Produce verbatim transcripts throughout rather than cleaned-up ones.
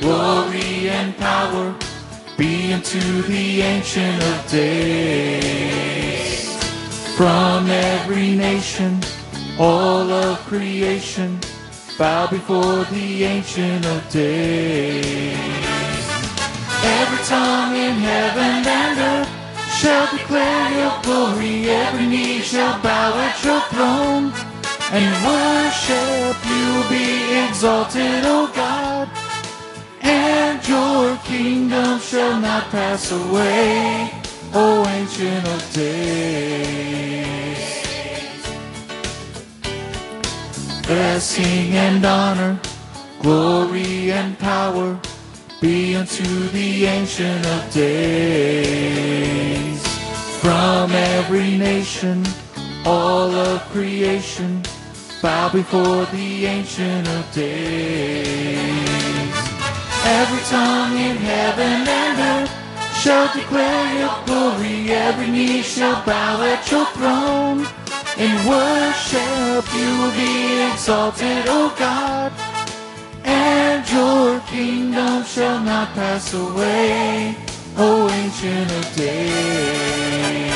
glory and power be unto the Ancient of Days. From every nation, all of creation, bow before the Ancient of Days. Every tongue in heaven and earth shall declare your glory. Every knee shall bow at your throne and worship. You will be exalted, O God, and your kingdom shall not pass away, O Ancient of Days. Blessing and honor, glory and power be unto the Ancient of Days. From every nation, all of creation, bow before the Ancient of Days. Every tongue in heaven and earth shall declare your glory. Every knee shall bow at your throne. In worship you will be exalted, O God, and your kingdom shall not pass away, O Ancient of Days.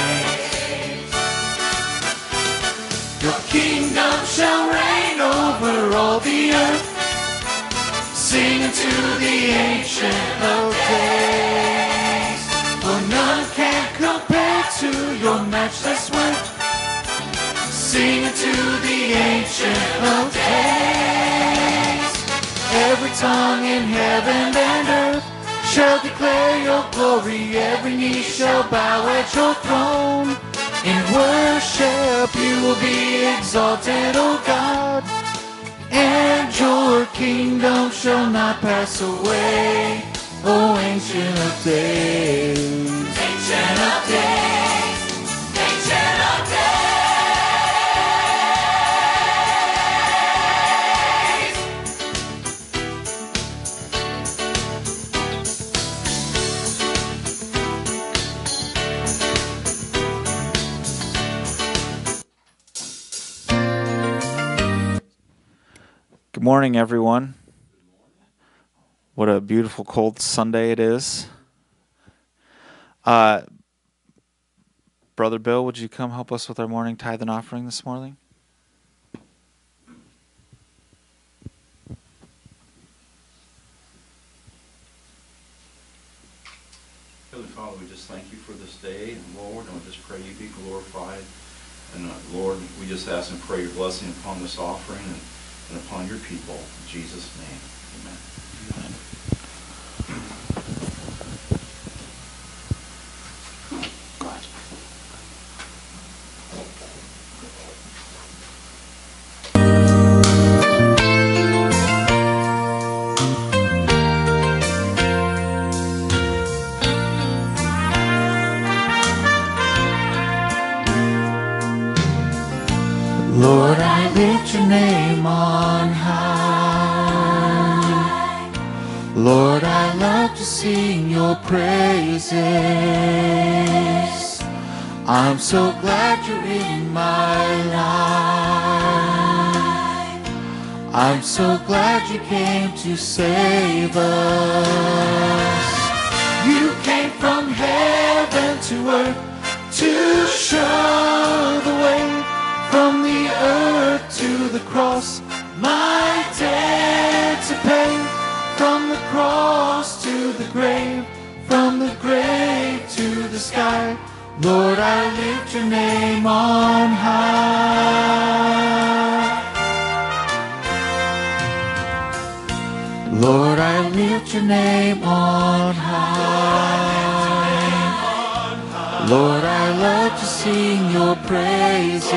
Your kingdom shall reign over all the earth. Sing unto the Ancient of Days. For none can compare to your matchless worth. Sing unto the Ancient of Days. Every tongue in heaven and earth shall declare your glory. Every knee shall bow at your throne. In worship you will be exalted, O God, and your kingdom shall not pass away, O Ancient of Days. Ancient of Days, Ancient of Days. Good morning, everyone. What a beautiful cold Sunday it is. Uh, Brother Bill, would you come help us with our morning tithe and offering this morning? Heavenly Father, we just thank you for this day, and Lord, and we just pray you be glorified. And uh, Lord, we just ask and pray your blessing upon this offering and and upon your people. In Jesus' name, amen. Amen. Go ahead. Lord, I lift your name on high. Lord, I love to sing your praises. I'm so glad you're in my life. I'm so glad you came to save us. You came from heaven to earth to show the way. From the earth to the cross, my debt to pay. From the cross to the grave, from the grave to the sky. Lord, I lift your name on high. Lord, I lift your name on high. Lord, I love to sing your praises.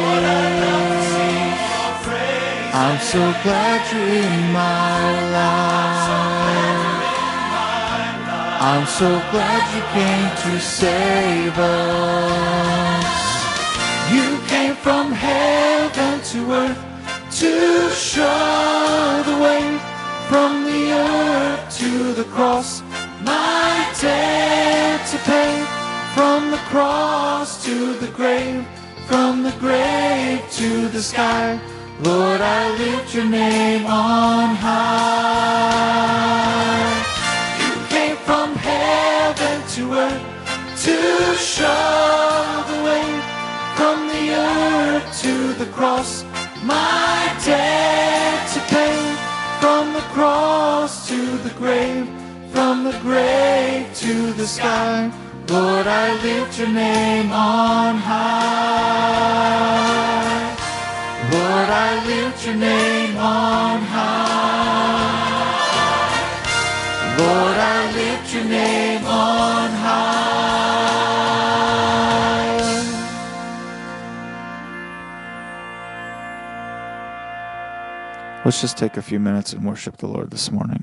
I'm so glad you're in my life. I'm so glad you came to save us. You came from heaven to earth to show the way. From the earth to the cross, my debt to pay. From the cross to the grave, from the grave to the sky. Lord, I lift your name on high. cross to the grave, from the grave to the sky. Lord, I lift your name on high. Lord, I lift your name on high. Lord, I lift your name on high. Let's just take a few minutes and worship the Lord this morning.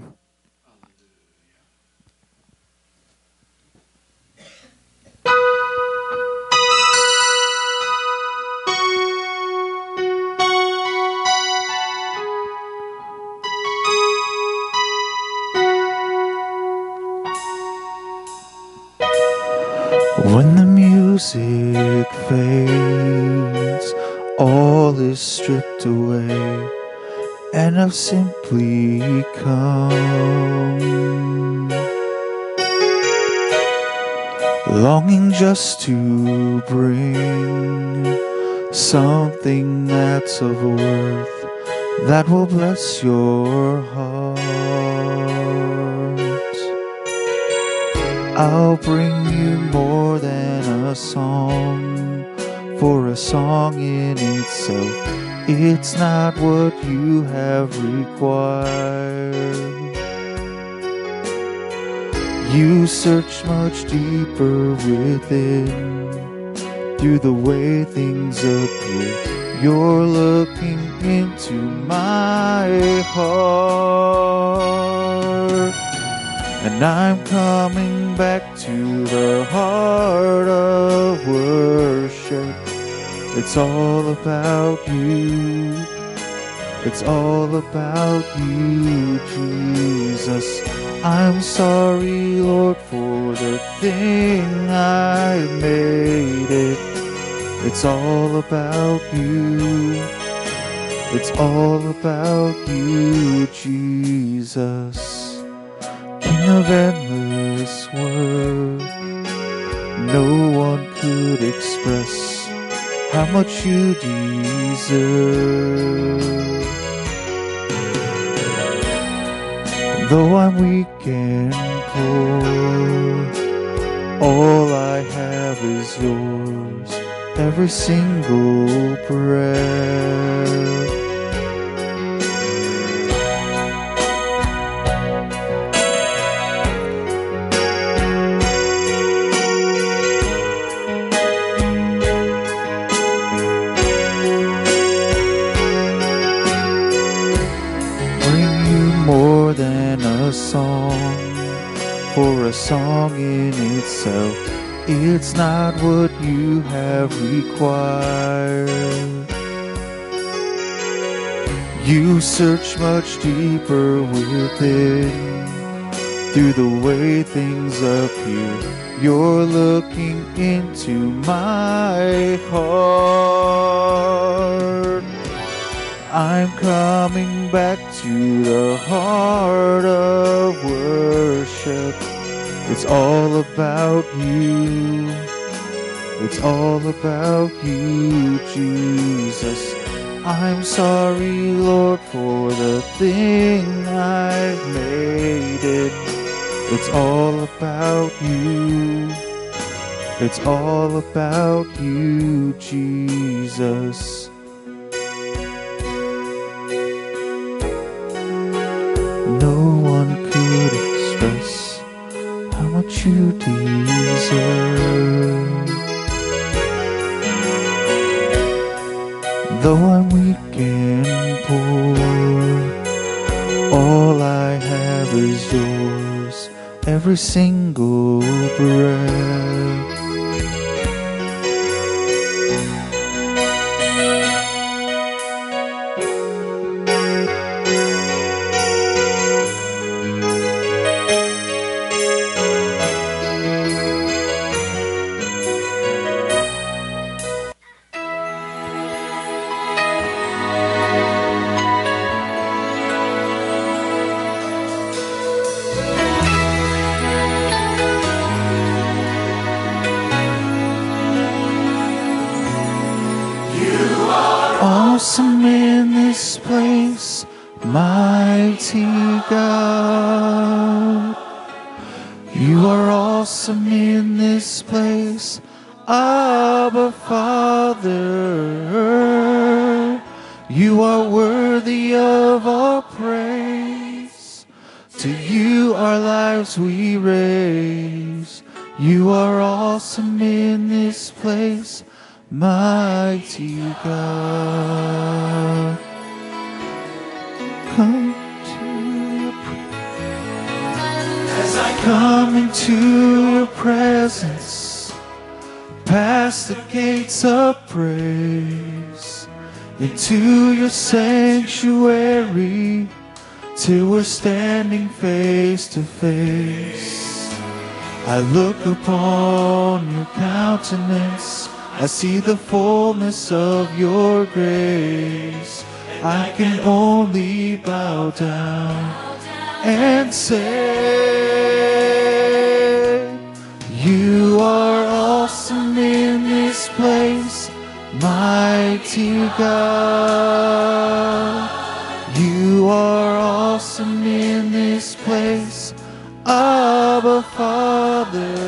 When the music fades, all is stripped away, and I've simply come, longing just to bring something that's of worth, that will bless your heart. I'll bring you more than a song, for a song in itself, it's not what you have required. You search much deeper within, through the way things appear. You're looking into my heart, and I'm coming back to the heart of worship. It's all about you. It's all about you, Jesus. I'm sorry, Lord, for the thing I made it. It's all about you. It's all about you, Jesus. King of endless worth, no one could express how much you deserve. Though I'm weak and poor, all I have is yours, every single breath. More than a song, for a song in itself, it's not what you have required. You search much deeper within, through the way things appear. You're looking into my heart. I'm coming back to the heart of worship. It's all about you. It's all about you, Jesus. I'm sorry, Lord, for the thing I've made it. It's all about you. It's all about you, Jesus. No one could express how much you deserve. Though I'm weak and poor, all I have is yours, every single breath. Awesome in this place, mighty God. You are awesome in this place, Abba Father. You are worthy of our praise. To you our lives we raise. You are awesome in this place, mighty God. Come to your presence. As I come into your presence, past the gates of praise, into your sanctuary, till we're standing face to face. I look upon your countenance, I see the fullness of your grace. I can only bow down and say, you are awesome in this place, mighty God. You are awesome in this place, Abba Father.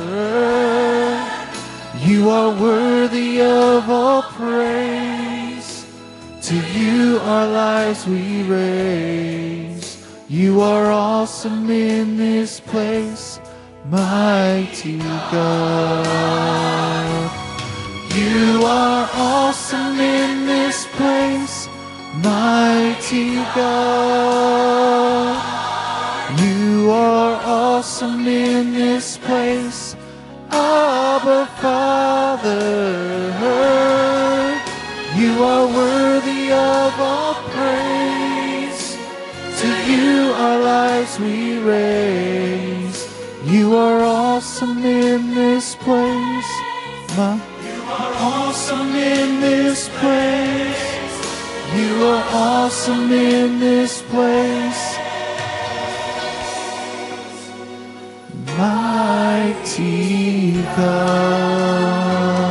You are worthy of all praise. To you our lives we raise. You are awesome in this place, mighty God. You are awesome in this place, mighty God. You are awesome in this place, Abba Father. You are worthy of all praise. To you our lives we raise. You are awesome in this place. My, you are awesome in this place. You are awesome in this place, mighty God.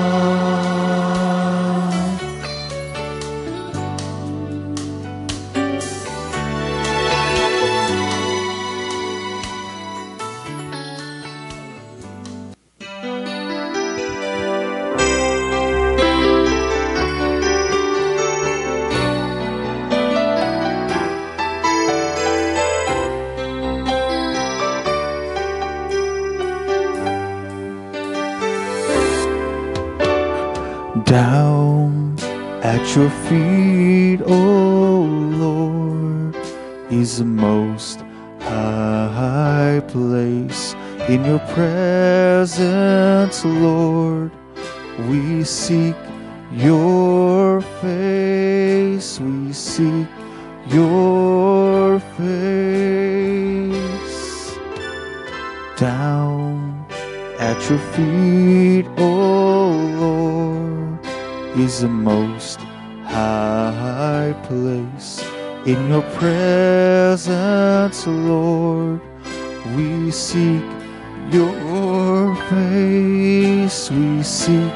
Down at your feet, oh Lord, is the most high place. In your presence, Lord, we seek your face. We seek your face. Down at your feet, oh Lord, is the most high place. In your presence, Lord, we seek your face. We seek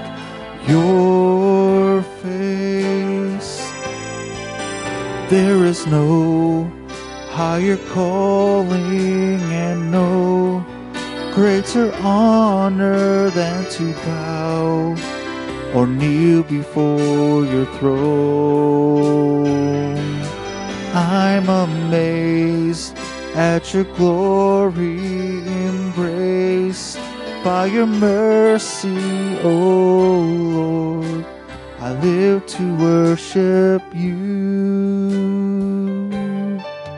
your face. There is no higher calling and no greater honor than to bow or kneel before your throne. I'm amazed at your glory, embraced by your mercy, oh Lord. I live to worship you.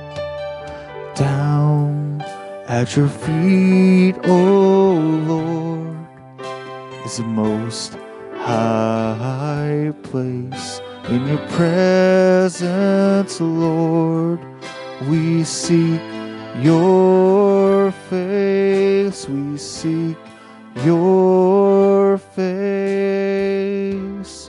Down at your feet, oh Lord, is the most high place. In your presence, Lord, we seek your face. We seek your face.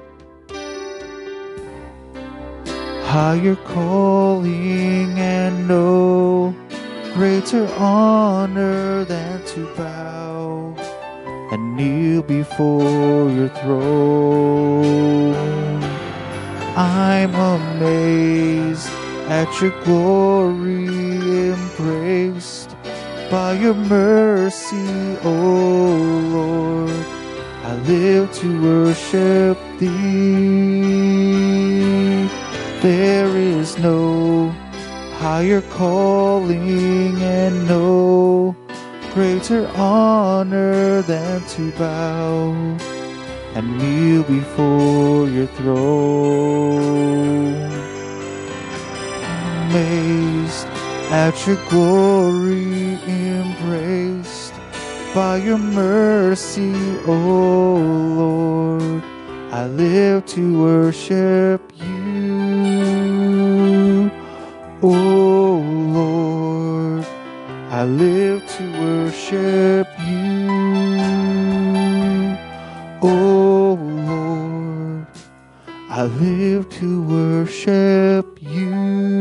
Higher calling and no greater honor than to bow and kneel before your throne. I'm amazed at your glory, embraced by your mercy, O Lord. I live to worship thee. There is no higher calling and no greater honor than to bow and kneel before your throne. Amazed at your glory, embraced by your mercy, O Lord. I live to worship you, O Lord. I live to worship you, O Lord. I live to worship you.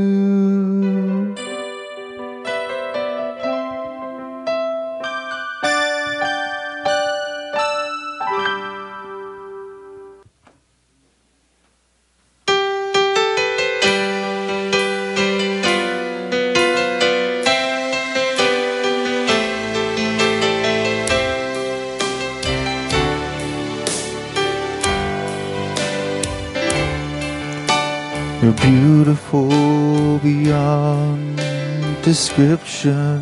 You're beautiful beyond description,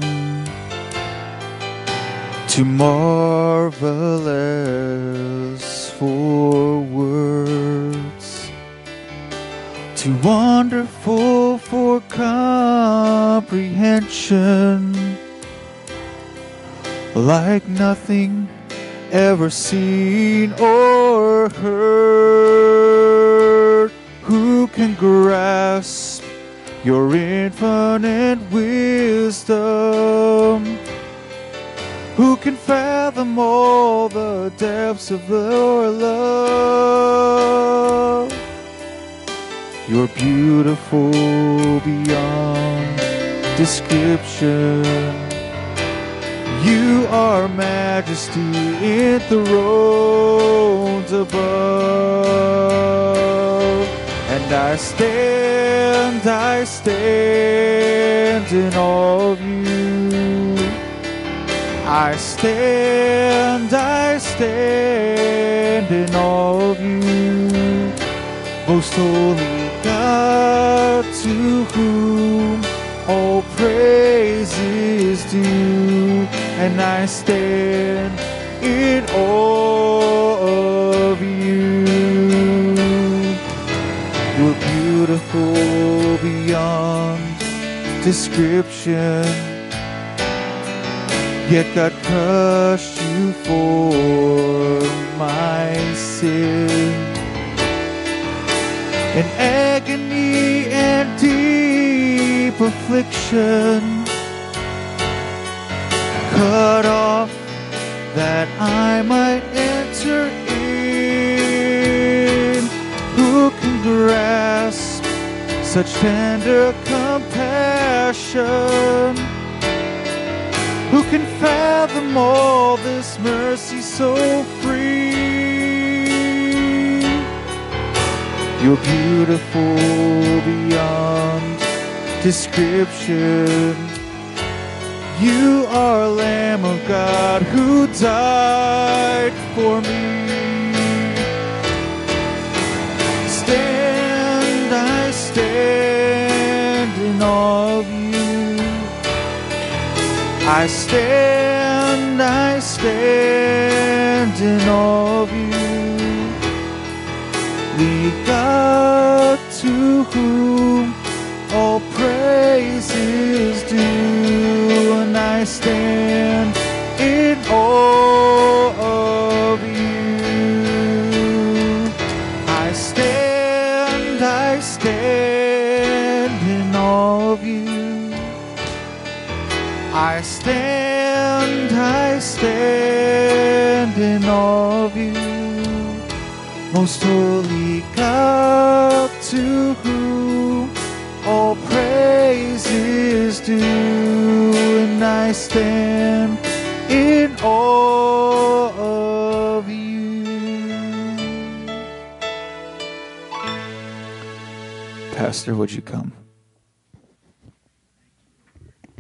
too marvelous for words, too wonderful for comprehension, like nothing ever seen or heard. Who can grasp your infinite wisdom? Who can fathom all the depths of your love? You're beautiful beyond description. You are majesty enthroned above. And I stand, I stand in awe of you. I stand, I stand in awe of you. Most holy God, to whom all praise is due. And I stand in awe of you. You're beautiful beyond description, yet God crushed you for my sin. In agony and deep affliction, cut off that I might enter in. Who can grasp such tender compassion? Who can fathom all this mercy so free? You're beautiful beyond description. You are Lamb of God who died for me. Stand, I stand in awe of you. I stand, I stand in awe of you. The God to whom all praise is due, and I stand in awe of you. I stand, I stand in awe of you. I stand, I stand in awe of you. Most holy God, to whom all praise is due, and I stand in awe of you. Pastor, would you come?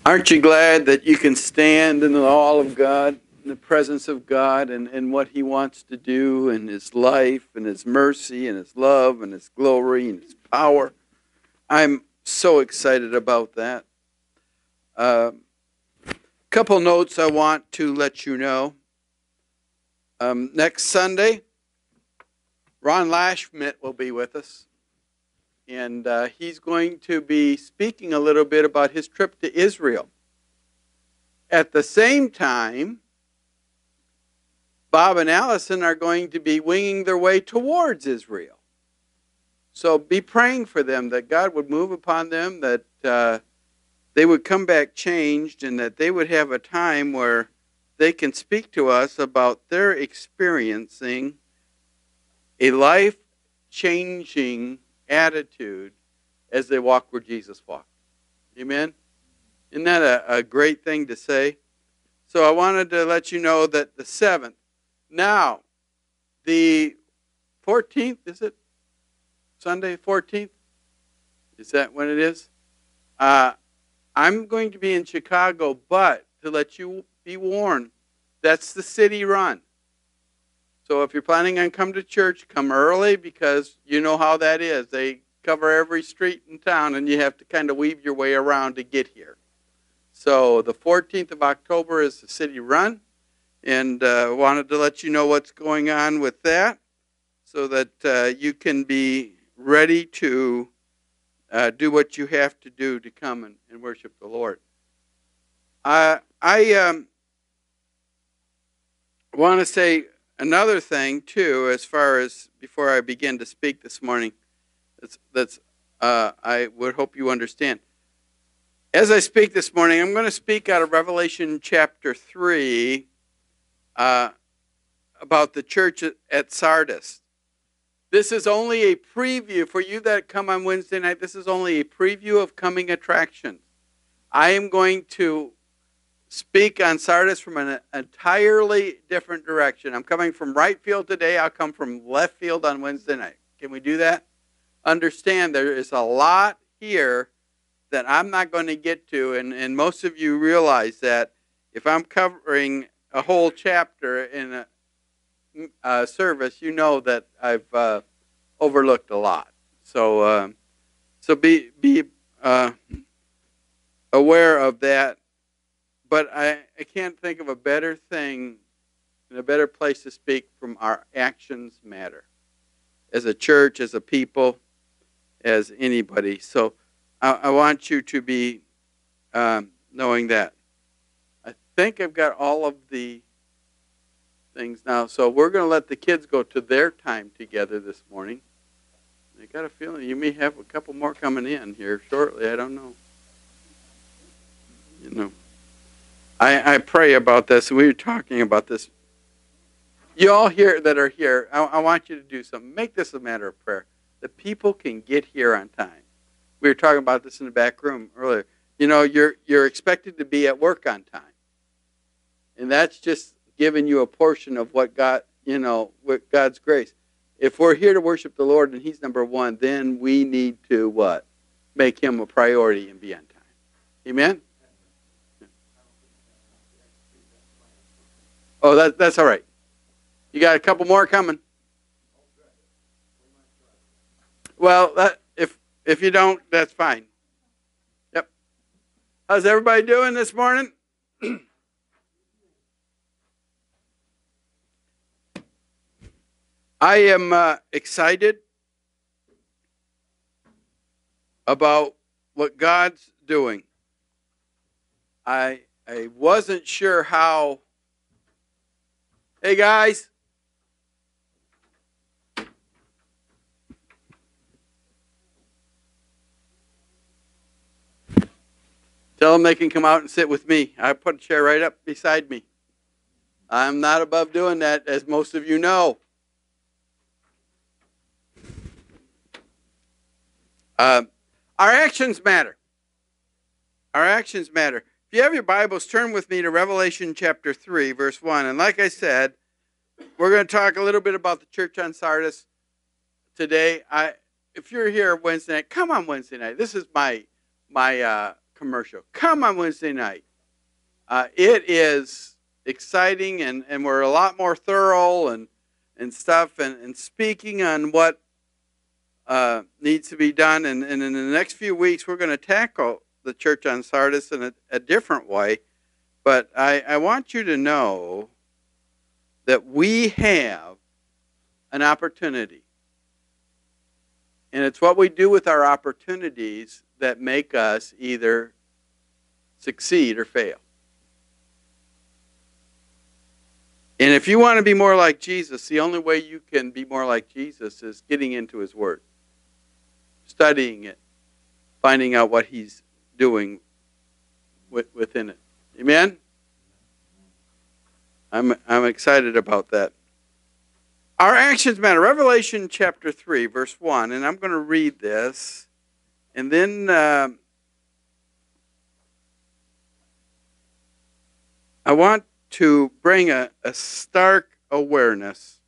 Aren't you glad that you can stand in the awe of God, in the presence of God, and, and what He wants to do in His life, and His mercy, and His love, and His glory, and His power? I'm so excited about that. A uh, couple notes I want to let you know. Um, next Sunday, Ron Lashmitt will be with us. And uh, he's going to be speaking a little bit about his trip to Israel. At the same time, Bob and Allison are going to be winging their way towards Israel. So be praying for them, that God would move upon them, that uh, they would come back changed, and that they would have a time where they can speak to us about their experiencing a life-changing attitude as they walk where Jesus walked. Amen? Isn't that a, a great thing to say? So I wanted to let you know that the seventh. Now, the fourteenth, is it? Sunday fourteenth? Is that when it is? Uh, I'm going to be in Chicago, but to let you be warned, that's the city run. So if you're planning on coming to church, come early, because you know how that is. They cover every street in town, and you have to kind of weave your way around to get here. So the fourteenth of October is the city run, and uh, wanted to let you know what's going on with that, so that uh, you can be ready to uh, do what you have to do to come and, and worship the Lord. Uh, I um, want to say another thing, too, as far as before I begin to speak this morning, that's, that's uh, I would hope you understand. As I speak this morning, I'm going to speak out of Revelation chapter three uh, about the church at Sardis. This is only a preview. For you that come on Wednesday night, this is only a preview of coming attractions. I am going to speak on Sardis from an entirely different direction. I'm coming from right field today. I'll come from left field on Wednesday night. Can we do that? Understand there is a lot here that I'm not going to get to, and, and most of you realize that if I'm covering a whole chapter in a, a service, you know that I've uh, overlooked a lot. So, uh, so be be uh, aware of that. But I, I can't think of a better thing and a better place to speak from our actions matter. As a church, as a people, as anybody. So I, I want you to be um, knowing that. I think I've got all of the things now. So we're going to let the kids go to their time together this morning. I got a feeling you may have a couple more coming in here shortly. I don't know. You know. I, I pray about this. We were talking about this. You all here that are here, I, I want you to do something. Make this a matter of prayer. The people can get here on time. We were talking about this in the back room earlier. You know, you're you're expected to be at work on time. And that's just giving you a portion of what God, you know, with God's grace. If we're here to worship the Lord and He's number one, then we need to what? Make Him a priority and be on time. Amen? Oh, that, that's all right. You got a couple more coming. Well, that, if if you don't, that's fine. Yep. How's everybody doing this morning? I am uh, excited about what God's doing. I I wasn't sure how. Hey, guys. Tell them they can come out and sit with me. I put a chair right up beside me. I'm not above doing that, as most of you know. Uh, our actions matter. Our actions matter. If you have your Bibles, turn with me to Revelation chapter three, verse one. And like I said, we're going to talk a little bit about the church on Sardis today. I, if you're here Wednesday night, come on Wednesday night. This is my my uh, commercial. Come on Wednesday night. Uh, it is exciting, and, and we're a lot more thorough and, and stuff, and, and speaking on what uh, needs to be done. And, and in the next few weeks, we're going to tackle the church on Sardis in a, a different way. But I, I want you to know that we have an opportunity. And it's what we do with our opportunities that make us either succeed or fail. And if you want to be more like Jesus, the only way you can be more like Jesus is getting into His Word, studying it, finding out what He's doing within it. Amen? I'm, I'm excited about that. Our actions matter. Revelation chapter three, verse one, and I'm going to read this, and then uh, I want to bring a, a stark awareness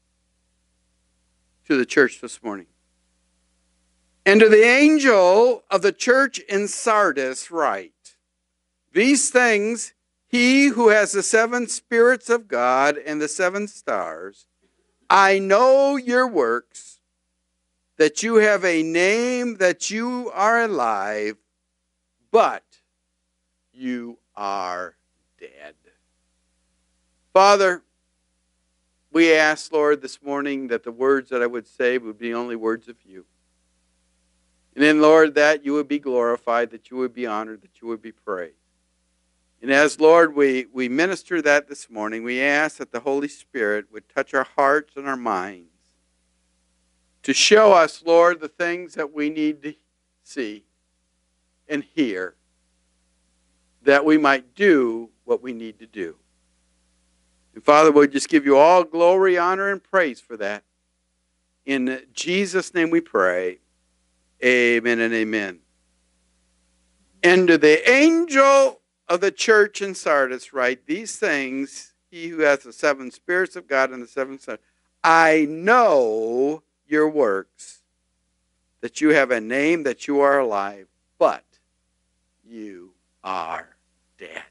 to the church this morning. And to the angel of the church in Sardis write, these things he who has the seven spirits of God and the seven stars, I know your works, that you have a name, that you are alive, but you are dead. Father, we ask, Lord, this morning that the words that I would say would be only words of you. And then, Lord, that you would be glorified, that you would be honored, that you would be praised. And as, Lord, we, we minister that this morning, we ask that the Holy Spirit would touch our hearts and our minds to show us, Lord, the things that we need to see and hear, that we might do what we need to do. And Father, we'll just give you all glory, honor, and praise for that. In Jesus' name we pray. Amen and amen. And to the angel of the church in Sardis write, these things, he who has the seven spirits of God and the seven stars, I know your works, that you have a name, that you are alive, but you are dead.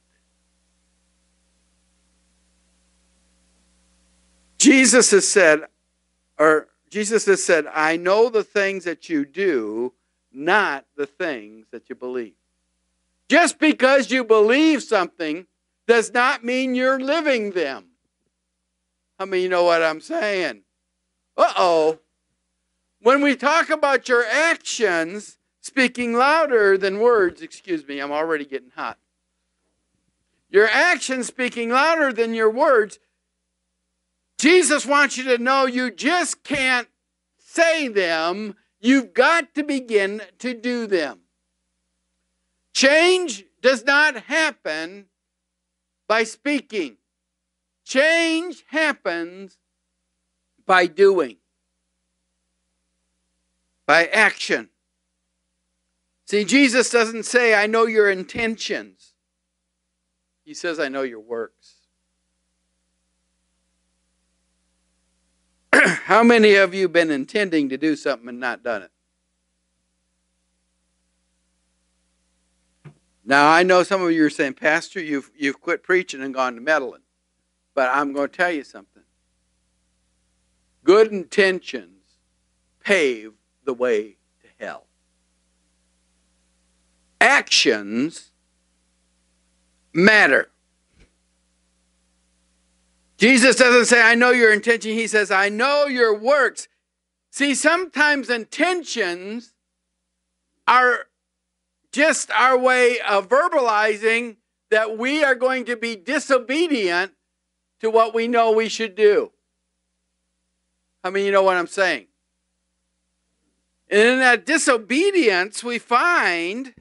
Jesus has said, or Jesus has said, I know the things that you do, not the things that you believe. Just because you believe something does not mean you're living them. I mean, you know what I'm saying? Uh-oh. When we talk about your actions speaking louder than words, excuse me, I'm already getting hot. Your actions speaking louder than your words, Jesus wants you to know you just can't say them. You've got to begin to do them. Change does not happen by speaking. Change happens by doing, by action. See, Jesus doesn't say, I know your intentions. He says, I know your works. How many of you have been intending to do something and not done it? Now, I know some of you are saying, Pastor, you've, you've quit preaching and gone to meddling. But I'm going to tell you something. Good intentions pave the way to hell. Actions matter. Jesus doesn't say, I know your intention. He says, I know your works. See, sometimes intentions are just our way of verbalizing that we are going to be disobedient to what we know we should do. I mean, you know what I'm saying? And in that disobedience, we find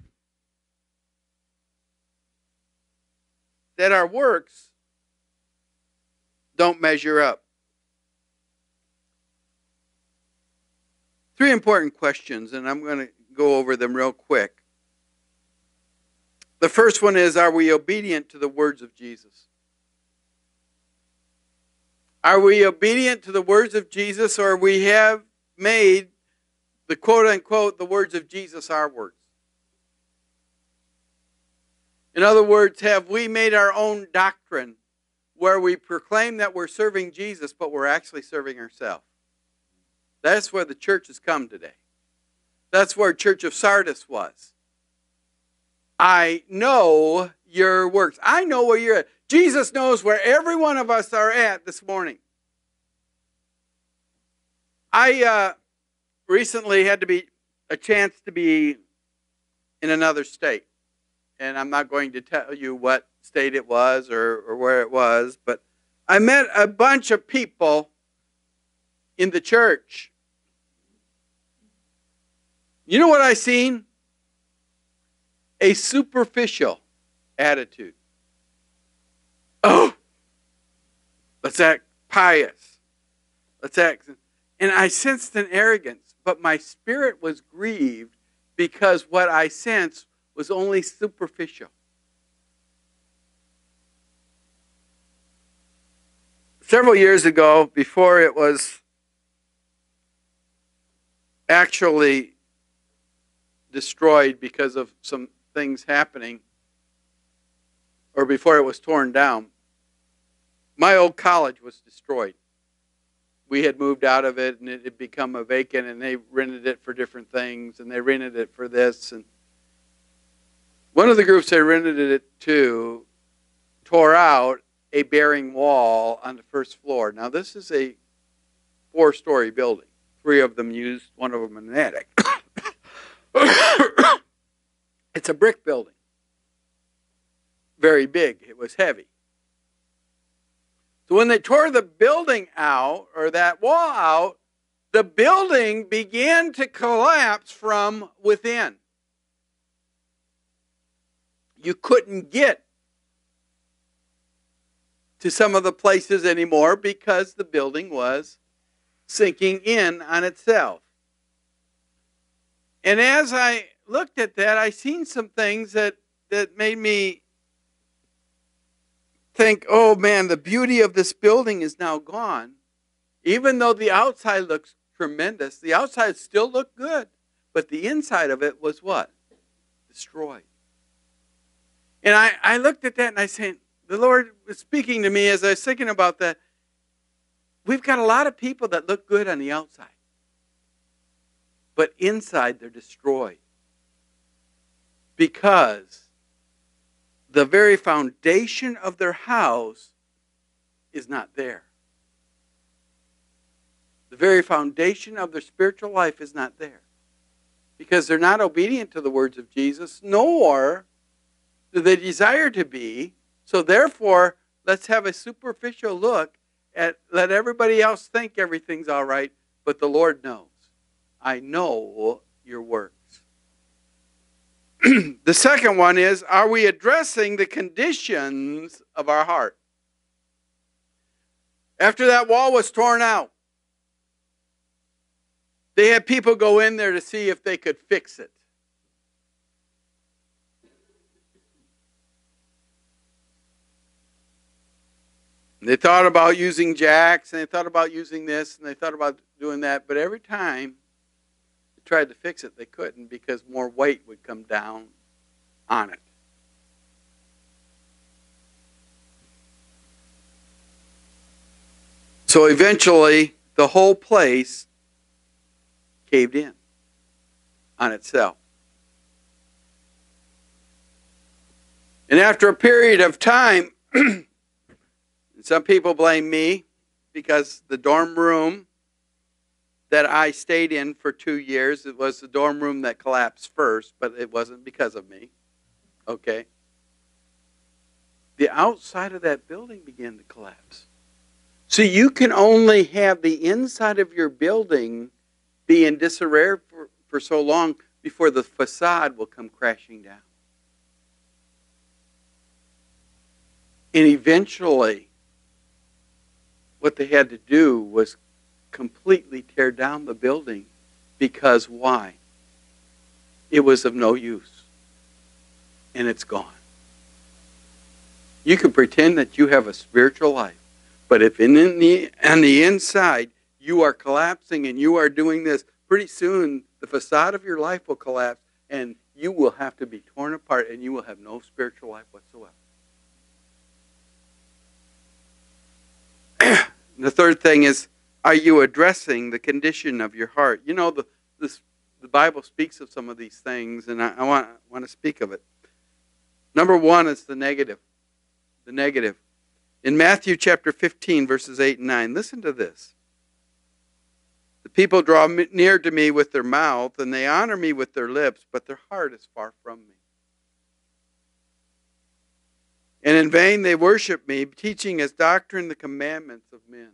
that our works don't measure up. Three important questions, and I'm going to go over them real quick. The first one is, are we obedient to the words of Jesus? Are we obedient to the words of Jesus, or we have made the quote-unquote, the words of Jesus our words? In other words, have we made our own doctrine where we proclaim that we're serving Jesus, but we're actually serving ourselves? That's where the church has come today. That's where Church of Sardis was. I know your works. I know where you're at. Jesus knows where every one of us are at this morning. I uh, recently had to be a chance to be in another state. And I'm not going to tell you what state it was or, or where it was, but I met a bunch of people in the church. You know what I seen? A superficial attitude. Oh, let's act pious. Let's act. And I sensed an arrogance, but my spirit was grieved because what I sensed was only superficial. Several years ago, before it was actually destroyed because of some things happening, or before it was torn down, my old college was destroyed. We had moved out of it, and it had become a vacant, and they rented it for different things, and they rented it for this. And one of the groups they rented it to tore out a bearing wall on the first floor. Now, this is a four-story building. Three of them used, one of them in an attic. It's a brick building. Very big. It was heavy. So when they tore the building out, or that wall out, the building began to collapse from within. You couldn't get to some of the places anymore because the building was sinking in on itself. And as I looked at that, I seen some things that, that made me think, oh man, the beauty of this building is now gone. Even though the outside looks tremendous, the outside still looked good, but the inside of it was what? Destroyed. And I, I looked at that and I said, the Lord was speaking to me as I was thinking about that. We've got a lot of people that look good on the outside, but inside they're destroyed because the very foundation of their house is not there. The very foundation of their spiritual life is not there because they're not obedient to the words of Jesus, nor do they desire to be. So therefore, let's have a superficial look at, let everybody else think everything's all right, but the Lord knows. I know your works. The second one is, are we addressing the conditions of our heart? After that wall was torn out, they had people go in there to see if they could fix it. They thought about using jacks, and they thought about using this, and they thought about doing that, but every time they tried to fix it, they couldn't because more weight would come down on it. So eventually, the whole place caved in on itself. And after a period of time, some people blame me because the dorm room that I stayed in for two years, it was the dorm room that collapsed first, but it wasn't because of me. Okay? The outside of that building began to collapse. So you can only have the inside of your building be in disarray for, for so long before the facade will come crashing down. And eventually, what they had to do was completely tear down the building because why? It was of no use. And it's gone. You can pretend that you have a spiritual life, but if in the, on the inside you are collapsing and you are doing this, pretty soon the facade of your life will collapse and you will have to be torn apart and you will have no spiritual life whatsoever. The third thing is, are you addressing the condition of your heart? You know, the this, the Bible speaks of some of these things, and I, I want, want to speak of it. Number one is the negative. The negative. In Matthew chapter fifteen, verses eight and nine, listen to this. The people draw near to me with their mouth, and they honor me with their lips, but their heart is far from me. And in vain they worship me, teaching as doctrine the commandments of men.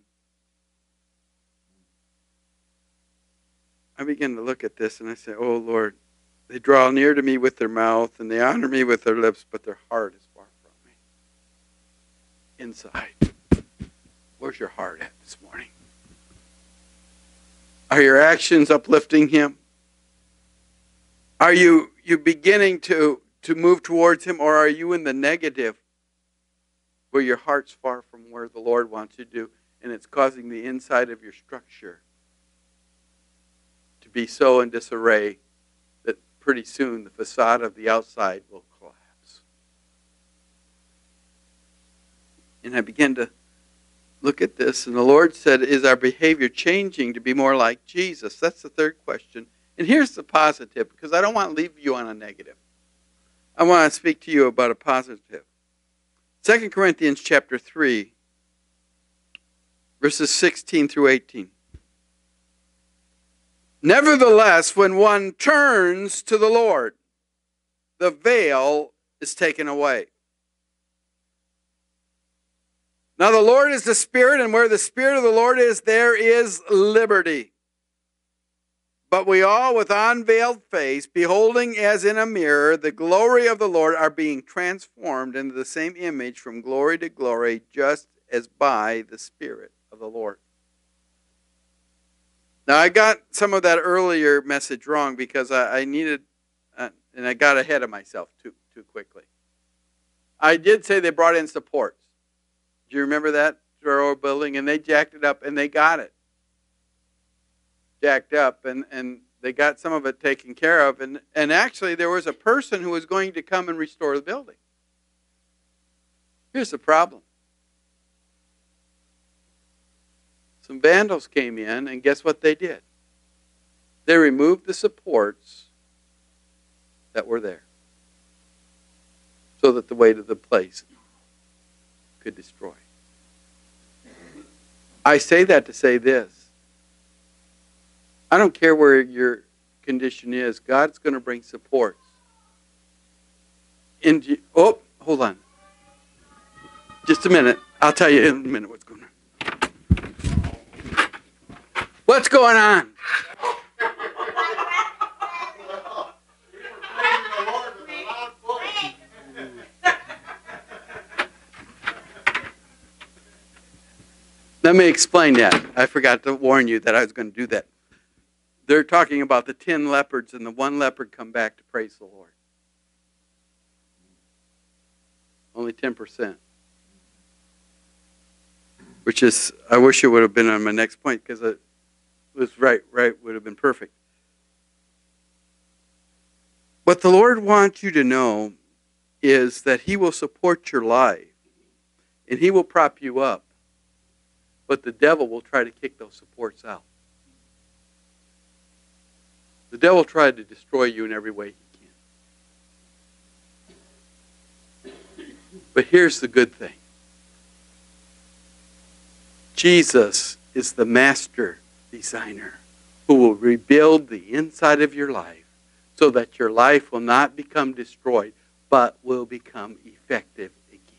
I begin to look at this and I say, oh Lord, they draw near to me with their mouth and they honor me with their lips, but their heart is far from me. Inside. Where's your heart at this morning? Are your actions uplifting him? Are you, you beginning to, to move towards him, or are you in the negative where your heart's far from where the Lord wants you to do, and it's causing the inside of your structure to be so in disarray that pretty soon the facade of the outside will collapse? And I began to look at this, and the Lord said, is our behavior changing to be more like Jesus? That's the third question. And here's the positive, because I don't want to leave you on a negative. I want to speak to you about a positive. Second Corinthians chapter three, verses sixteen through eighteen. Nevertheless, when one turns to the Lord, the veil is taken away. Now the Lord is the Spirit, and where the Spirit of the Lord is, there is liberty. But we all, with unveiled face, beholding as in a mirror the glory of the Lord, are being transformed into the same image from glory to glory, just as by the Spirit of the Lord. Now, I got some of that earlier message wrong because I, I needed, uh, and I got ahead of myself too, too quickly. I did say they brought in supports. Do you remember that? To our old building, and they jacked it up, and they got it jacked up, and, and they got some of it taken care of. And, and actually, there was a person who was going to come and restore the building. Here's the problem. Some vandals came in, and guess what they did? They removed the supports that were there so that the weight of the place could destroy. I say that to say this. I don't care where your condition is. God's going to bring supports. Into, oh, hold on. Just a minute. I'll tell you in a minute what's going on. What's going on? Let me explain that. I forgot to warn you that I was going to do that. They're talking about the ten leopards, and the one leopard come back to praise the Lord. Only ten percent. Which is, I wish it would have been on my next point, because it was right, right, would have been perfect. What the Lord wants you to know is that He will support your life, and He will prop you up, but the devil will try to kick those supports out. The devil tried to destroy you in every way he can. But here's the good thing. Jesus is the master designer who will rebuild the inside of your life so that your life will not become destroyed, but will become effective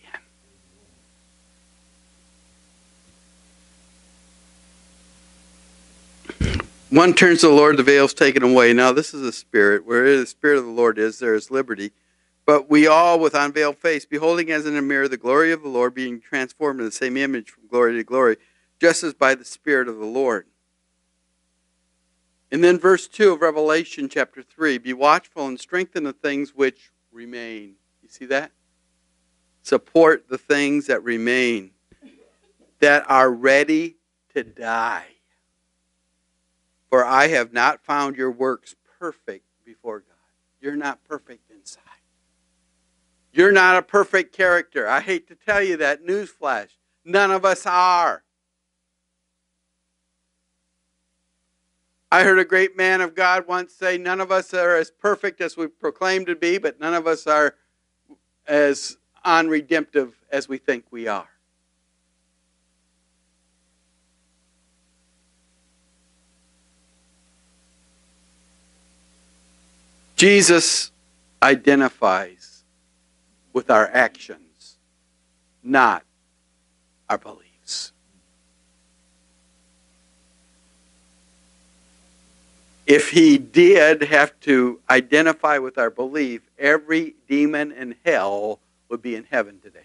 again. One turns to the Lord, the veil's taken away. Now this is a spirit. Where the Spirit of the Lord is, there is liberty. But we all, with unveiled face, beholding as in a mirror the glory of the Lord, being transformed in the same image from glory to glory, just as by the Spirit of the Lord. And then verse two of Revelation chapter three, be watchful and strengthen the things which remain. You see that? Support the things that remain, that are ready to die. For I have not found your works perfect before God. you're not perfect inside. You're not a perfect character. I hate to tell you that. Newsflash. None of us are. I heard a great man of God once say, none of us are as perfect as we proclaim to be, but none of us are as unredemptive as we think we are. Jesus identifies with our actions, not our beliefs. If he did have to identify with our belief, every demon in hell would be in heaven today.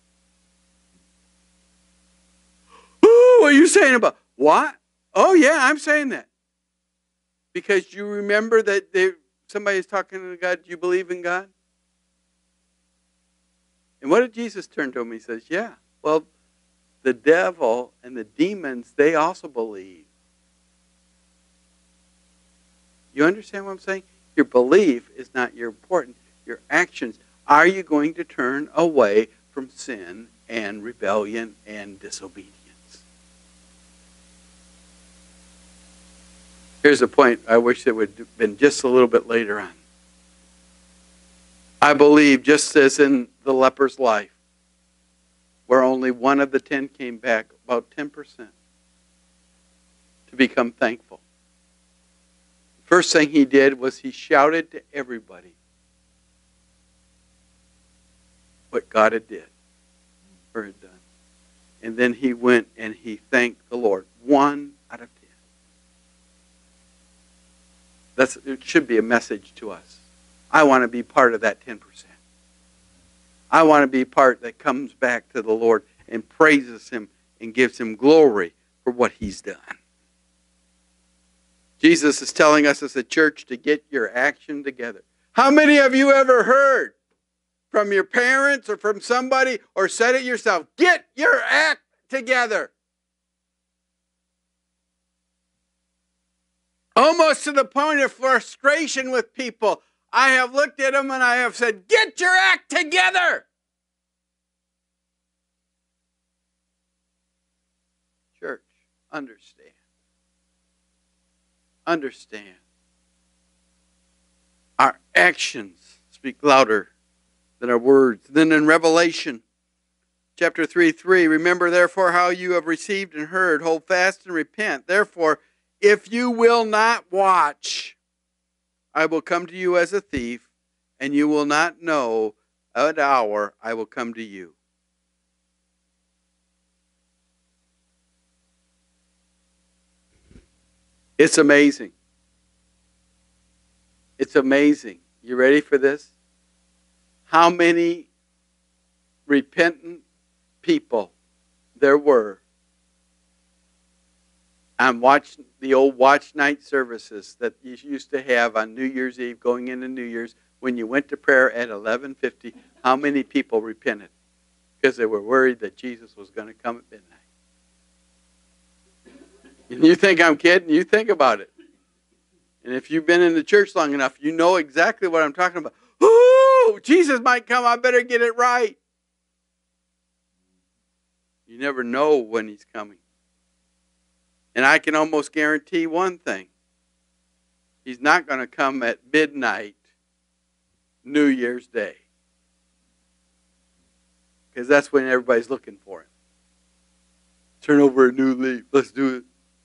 Oh, what are you saying about? What? Oh, yeah, I'm saying that. Because you remember that they, somebody's talking to God, do you believe in God? And what did Jesus turn to him? He says, yeah, well, the devil and the demons, they also believe. You understand what I'm saying? Your belief is not your important. Your actions. Are you going to turn away from sin and rebellion and disobedience? Here's a point I wish it would have been just a little bit later on. I believe, just as in the leper's life, where only one of the ten came back, about ten percent, to become thankful. First thing he did was he shouted to everybody what God had did or had done. And then he went and he thanked the Lord. One out of ten. That's, it should be a message to us. I want to be part of that ten percent. I want to be part that comes back to the Lord and praises him and gives him glory for what he's done. Jesus is telling us as a church to get your action together. How many of you ever heard from your parents or from somebody or said it yourself, get your act together? Almost to the point of frustration with people. I have looked at them and I have said, get your act together. Church, understand. Understand. Our actions speak louder than our words. Then in Revelation chapter three, three, remember therefore how you have received and heard, hold fast and repent. Therefore, if you will not watch, I will come to you as a thief, and you will not know an hour I will come to you. It's amazing. It's amazing. You ready for this? How many repentant people there were on watch, the old watch night services that you used to have on New Year's Eve, going into New Year's, when you went to prayer at eleven fifty, how many people repented? Because they were worried that Jesus was going to come at midnight. And you think I'm kidding? You think about it. And if you've been in the church long enough, you know exactly what I'm talking about. Ooh, Jesus might come. I better get it right. You never know when he's coming. And I can almost guarantee one thing. He's not going to come at midnight New Year's Day. Because that's when everybody's looking for him. Turn over a new leaf. Let's do it.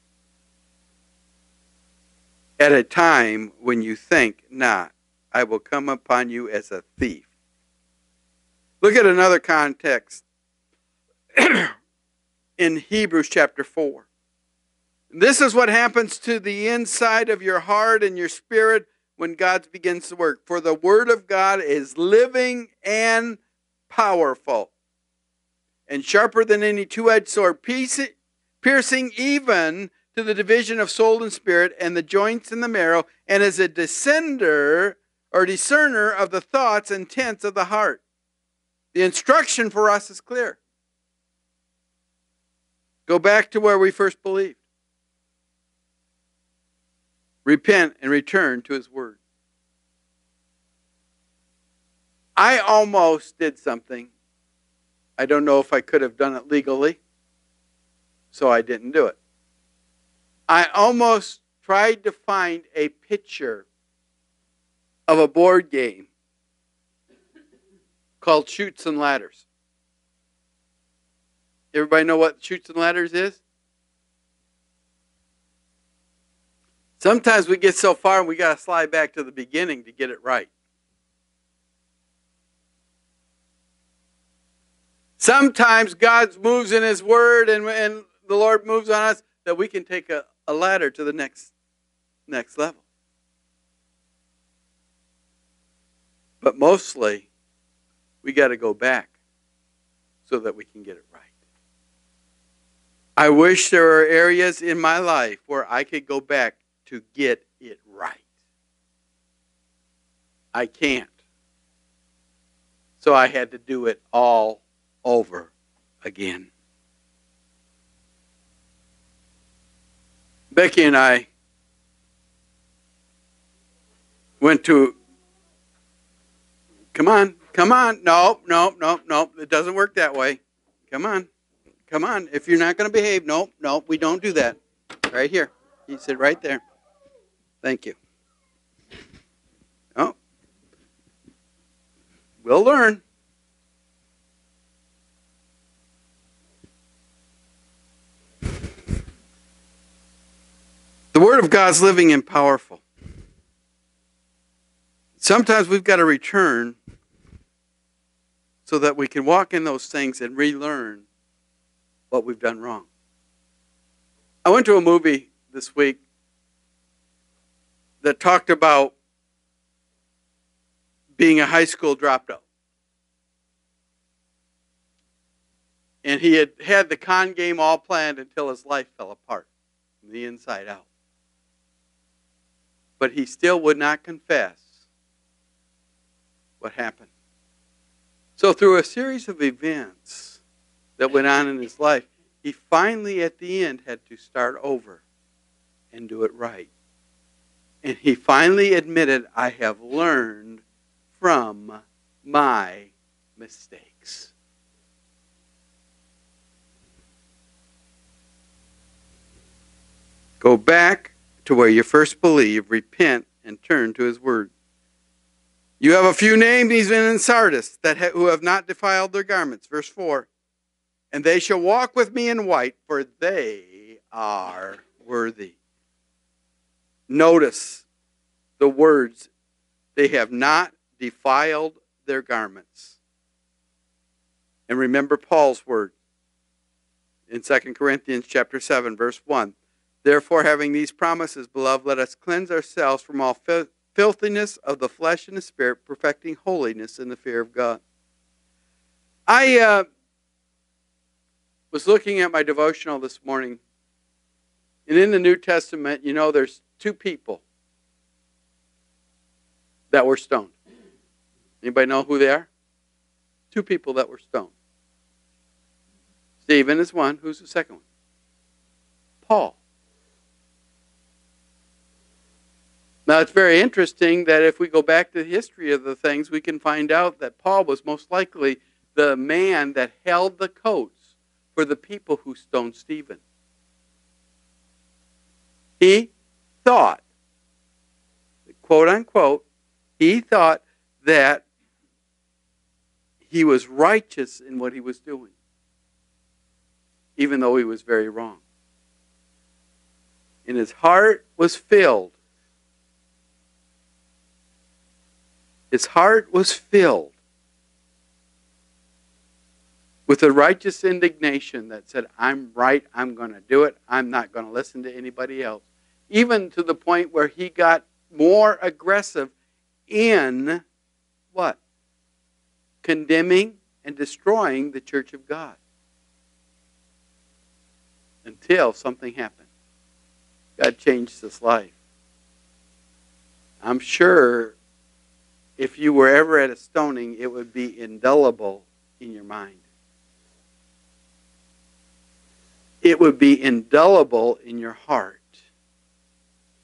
At a time when you think not, I will come upon you as a thief. Look at another context in Hebrews chapter four. This is what happens to the inside of your heart and your spirit when God begins to work. For the word of God is living and powerful, and sharper than any two-edged sword, piercing even to the division of soul and spirit, and the joints and the marrow, and is a descender or discerner of the thoughts and intents of the heart. The instruction for us is clear. Go back to where we first believed. Repent and return to his word. I almost did something. I don't know if I could have done it legally, so I didn't do it. I almost tried to find a picture of a board game called Chutes and Ladders. Everybody know what Chutes and Ladders is? Sometimes we get so far and we got to slide back to the beginning to get it right. Sometimes God moves in His Word and, and the Lord moves on us that we can take a, a ladder to the next, next level. But mostly, we got to go back so that we can get it right. I wish there were areas in my life where I could go back to get it right. I can't. So I had to do it all over again. Becky and I went to, come on, come on, no, no, no, no, it doesn't work that way. Come on, come on. If you're not going to behave, no, no, we don't do that. Right here. You sit right there. Thank you. Oh, we'll learn. The Word of God's living and powerful. Sometimes we've got to return so that we can walk in those things and relearn what we've done wrong. I went to a movie this week that talked about being a high school dropout. And he had had the con game all planned until his life fell apart from the inside out. But he still would not confess what happened. So through a series of events that went on in his life, he finally at the end had to start over and do it right. And he finally admitted, I have learned from my mistakes. Go back to where you first believe, repent, and turn to His Word. You have a few names even in Sardis that ha- who have not defiled their garments. Verse four. And they shall walk with me in white, for they are worthy. Notice the words, they have not defiled their garments. And remember Paul's word in Second Corinthians chapter seven, verse one. Therefore, having these promises, beloved, let us cleanse ourselves from all fil- filthiness of the flesh and the spirit, perfecting holiness in the fear of God. I uh, was looking at my devotional this morning, and in the New Testament, you know, there's two people that were stoned. Anybody know who they are? Two people that were stoned. Stephen is one. Who's the second one? Paul. Now, it's very interesting that if we go back to the history of the things, we can find out that Paul was most likely the man that held the coats for the people who stoned Stephen. He thought, quote unquote, he thought that he was righteous in what he was doing, even though he was very wrong. And his heart was filled. His heart was filled with a righteous indignation that said, I'm right, I'm going to do it, I'm not going to listen to anybody else. Even to the point where he got more aggressive in what? Condemning and destroying the church of God. Until something happened. God changed his life. I'm sure if you were ever at a stoning, it would be indelible in your mind. It would be indelible in your heart.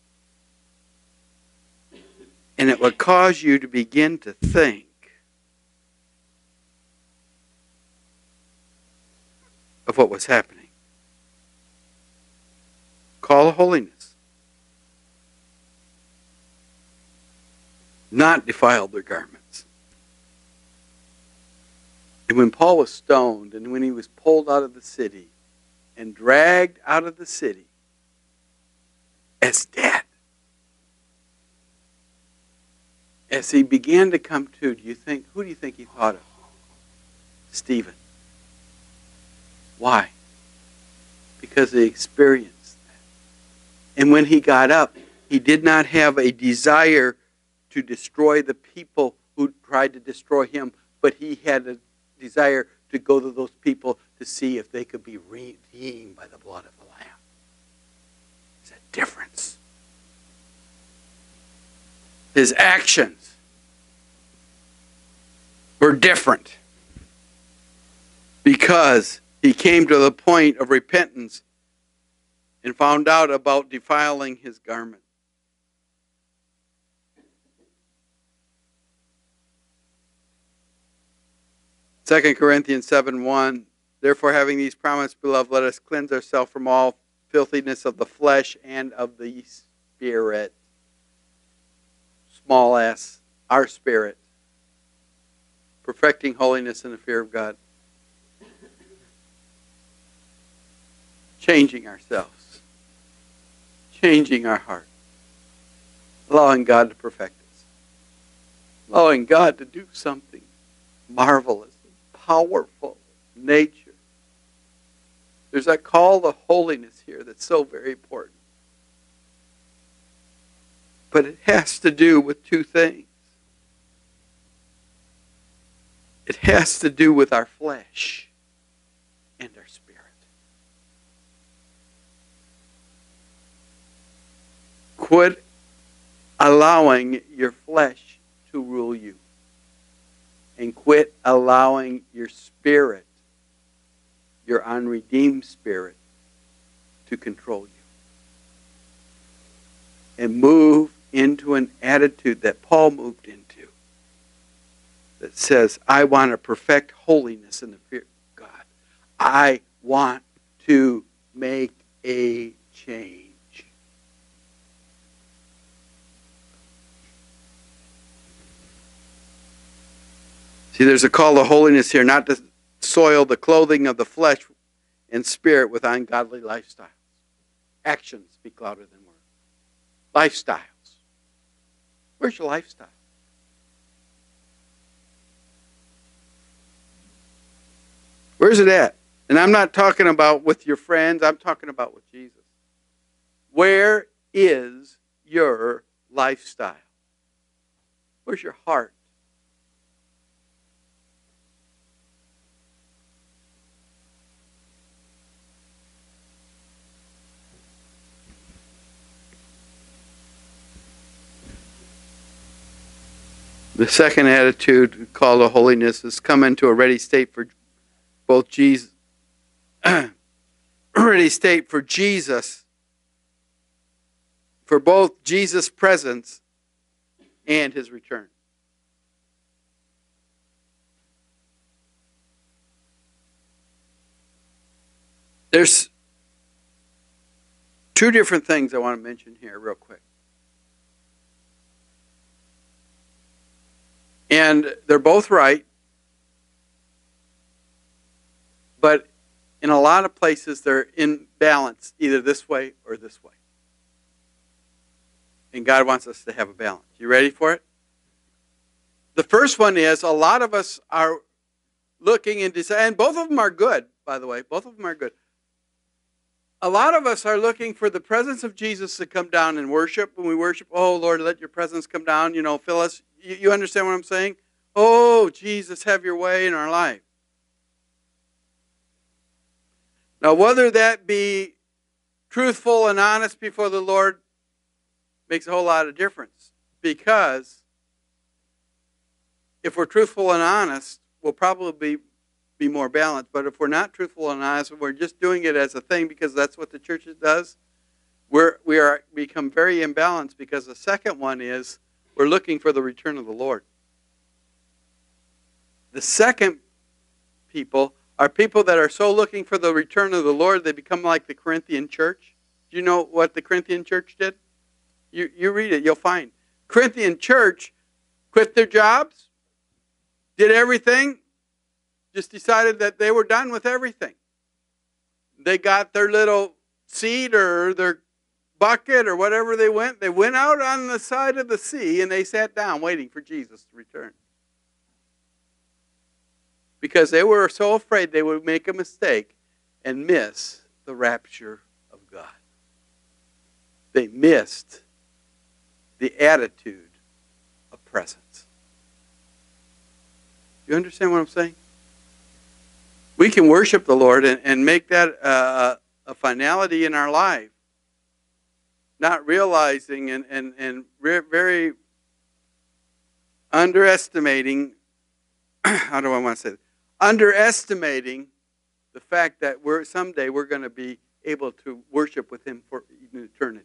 And it would cause you to begin to think of what was happening. Call of holiness. Not defiled their garments. And when Paul was stoned and when he was pulled out of the city and dragged out of the city as dead, as he began to come to, do you think, who do you think he thought of? Stephen. Why? Because he experienced that. And when he got up, he did not have a desire to destroy the people who tried to destroy him, but he had a desire to go to those people to see if they could be redeemed by the blood of the Lamb. There's a difference. His actions were different because he came to the point of repentance and found out about defiling his garment. Second Corinthians seven one, therefore having these promises, beloved, let us cleanse ourselves from all filthiness of the flesh and of the spirit. Small s, our spirit. Perfecting holiness in the fear of God. Changing ourselves. Changing our heart. Allowing God to perfect us. Allowing God to do something marvelous. Powerful nature. There's a call to holiness here that's so very important. But it has to do with two things. It has to do with our flesh and our spirit. Quit allowing your flesh to rule you. And quit allowing your spirit, your unredeemed spirit, to control you. And move into an attitude that Paul moved into. That says, I want to perfect holiness in the fear of God. I want to make a change. See, there's a call to holiness here, not to soil the clothing of the flesh and spirit with ungodly lifestyles. Actions speak louder than words. Lifestyles. Where's your lifestyle? Where's it at? And I'm not talking about with your friends. I'm talking about with Jesus. Where is your lifestyle? Where's your heart? The second attitude called to holiness is come into a ready state for both Jesus, ready state for Jesus, for both Jesus' presence and his return. There's two different things I want to mention here real quick. And they're both right. But in a lot of places, they're in balance, either this way or this way. And God wants us to have a balance. You ready for it? The first one is a lot of us are looking and deciding, and both of them are good, by the way. Both of them are good. A lot of us are looking for the presence of Jesus to come down and worship. When we worship, oh, Lord, let your presence come down, you know, fill us. You, you understand what I'm saying? Oh, Jesus, have your way in our life. Now, whether that be truthful and honest before the Lord makes a whole lot of difference. Because if we're truthful and honest, we'll probably be be more balanced. But if we're not truthful and honest, we're just doing it as a thing because that's what the church does, we're, we are become very imbalanced, because the second one is we're looking for the return of the Lord. The second people are people that are so looking for the return of the Lord, they become like the Corinthian church. Do you know what the Corinthian church did? You, you read it, you'll find. Corinthian church quit their jobs, did everything, just decided that they were done with everything. They got their little seat or their bucket or whatever they went. They went out on the side of the sea and they sat down waiting for Jesus to return. Because they were so afraid they would make a mistake and miss the rapture of God. They missed the attitude of presence. You understand what I'm saying? We can worship the Lord and, and make that uh, a finality in our life, not realizing and, and, and re- very underestimating, how do I want to say this? Underestimating the fact that we're someday we're going to be able to worship with Him for eternity.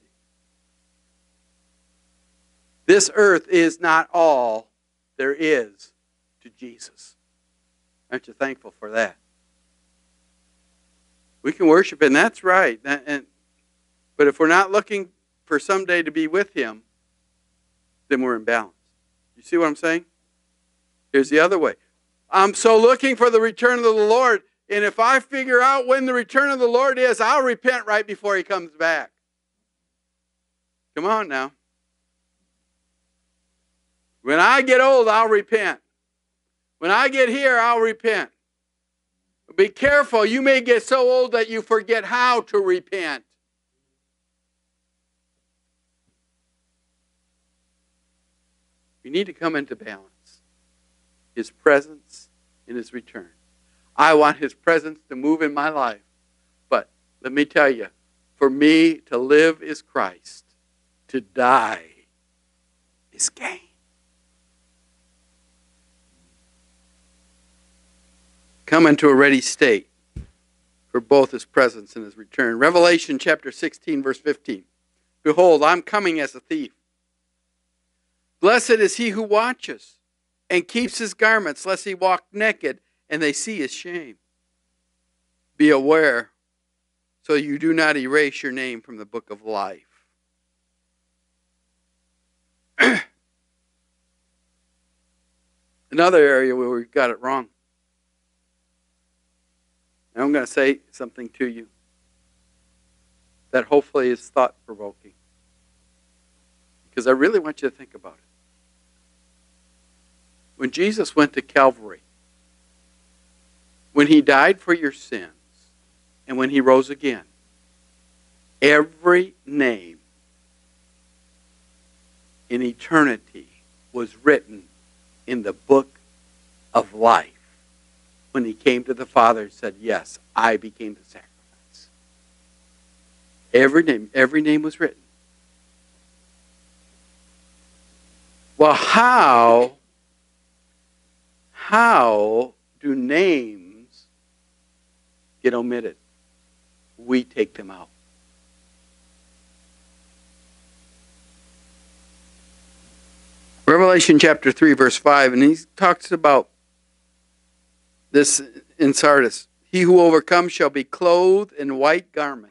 This earth is not all there is to Jesus. Aren't you thankful for that? We can worship, and that's right. And, and, but if we're not looking for someday to be with Him, then we're in balance. You see what I'm saying? Here's the other way. I'm so looking for the return of the Lord, and if I figure out when the return of the Lord is, I'll repent right before He comes back. Come on now. When I get old, I'll repent. When I get here, I'll repent. Be careful. You may get so old that you forget how to repent. You need to come into balance. His presence and His return. I want His presence to move in my life. But let me tell you, for me to live is Christ. To die is gain. Come into a ready state for both His presence and His return. Revelation chapter sixteen, verse fifteen. Behold, I'm coming as a thief. Blessed is he who watches and keeps his garments, lest he walk naked and they see his shame. Be aware, so you do not erase your name from the book of life. Another area where we've got it wrong. And I'm going to say something to you that hopefully is thought-provoking. Because I really want you to think about it. When Jesus went to Calvary, when He died for your sins, and when He rose again, every name in eternity was written in the book of life. When He came to the Father and said, yes, I became the sacrifice. Every name, every name was written. Well, how, how do names get omitted? We take them out. Revelation chapter three, verse five, and he talks about this in Sardis. He who overcomes shall be clothed in white garments.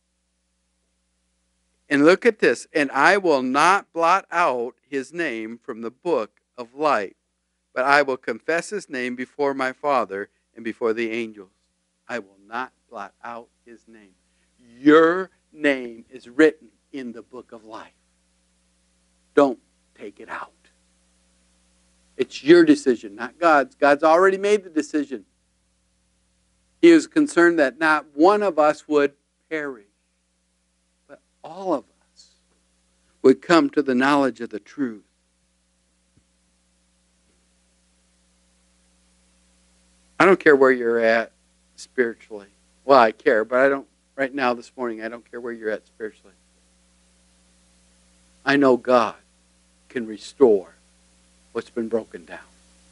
And look at this. And I will not blot out his name from the book of life, but I will confess his name before my Father and before the angels. I will not blot out his name. Your name is written in the book of life. Don't take it out. It's your decision, not God's. God's already made the decision. He is concerned that not one of us would perish, but all of us would come to the knowledge of the truth. I don't care where you're at spiritually. Well, I care, but I don't, right now this morning, I don't care where you're at spiritually. I know God can restore what's been broken down.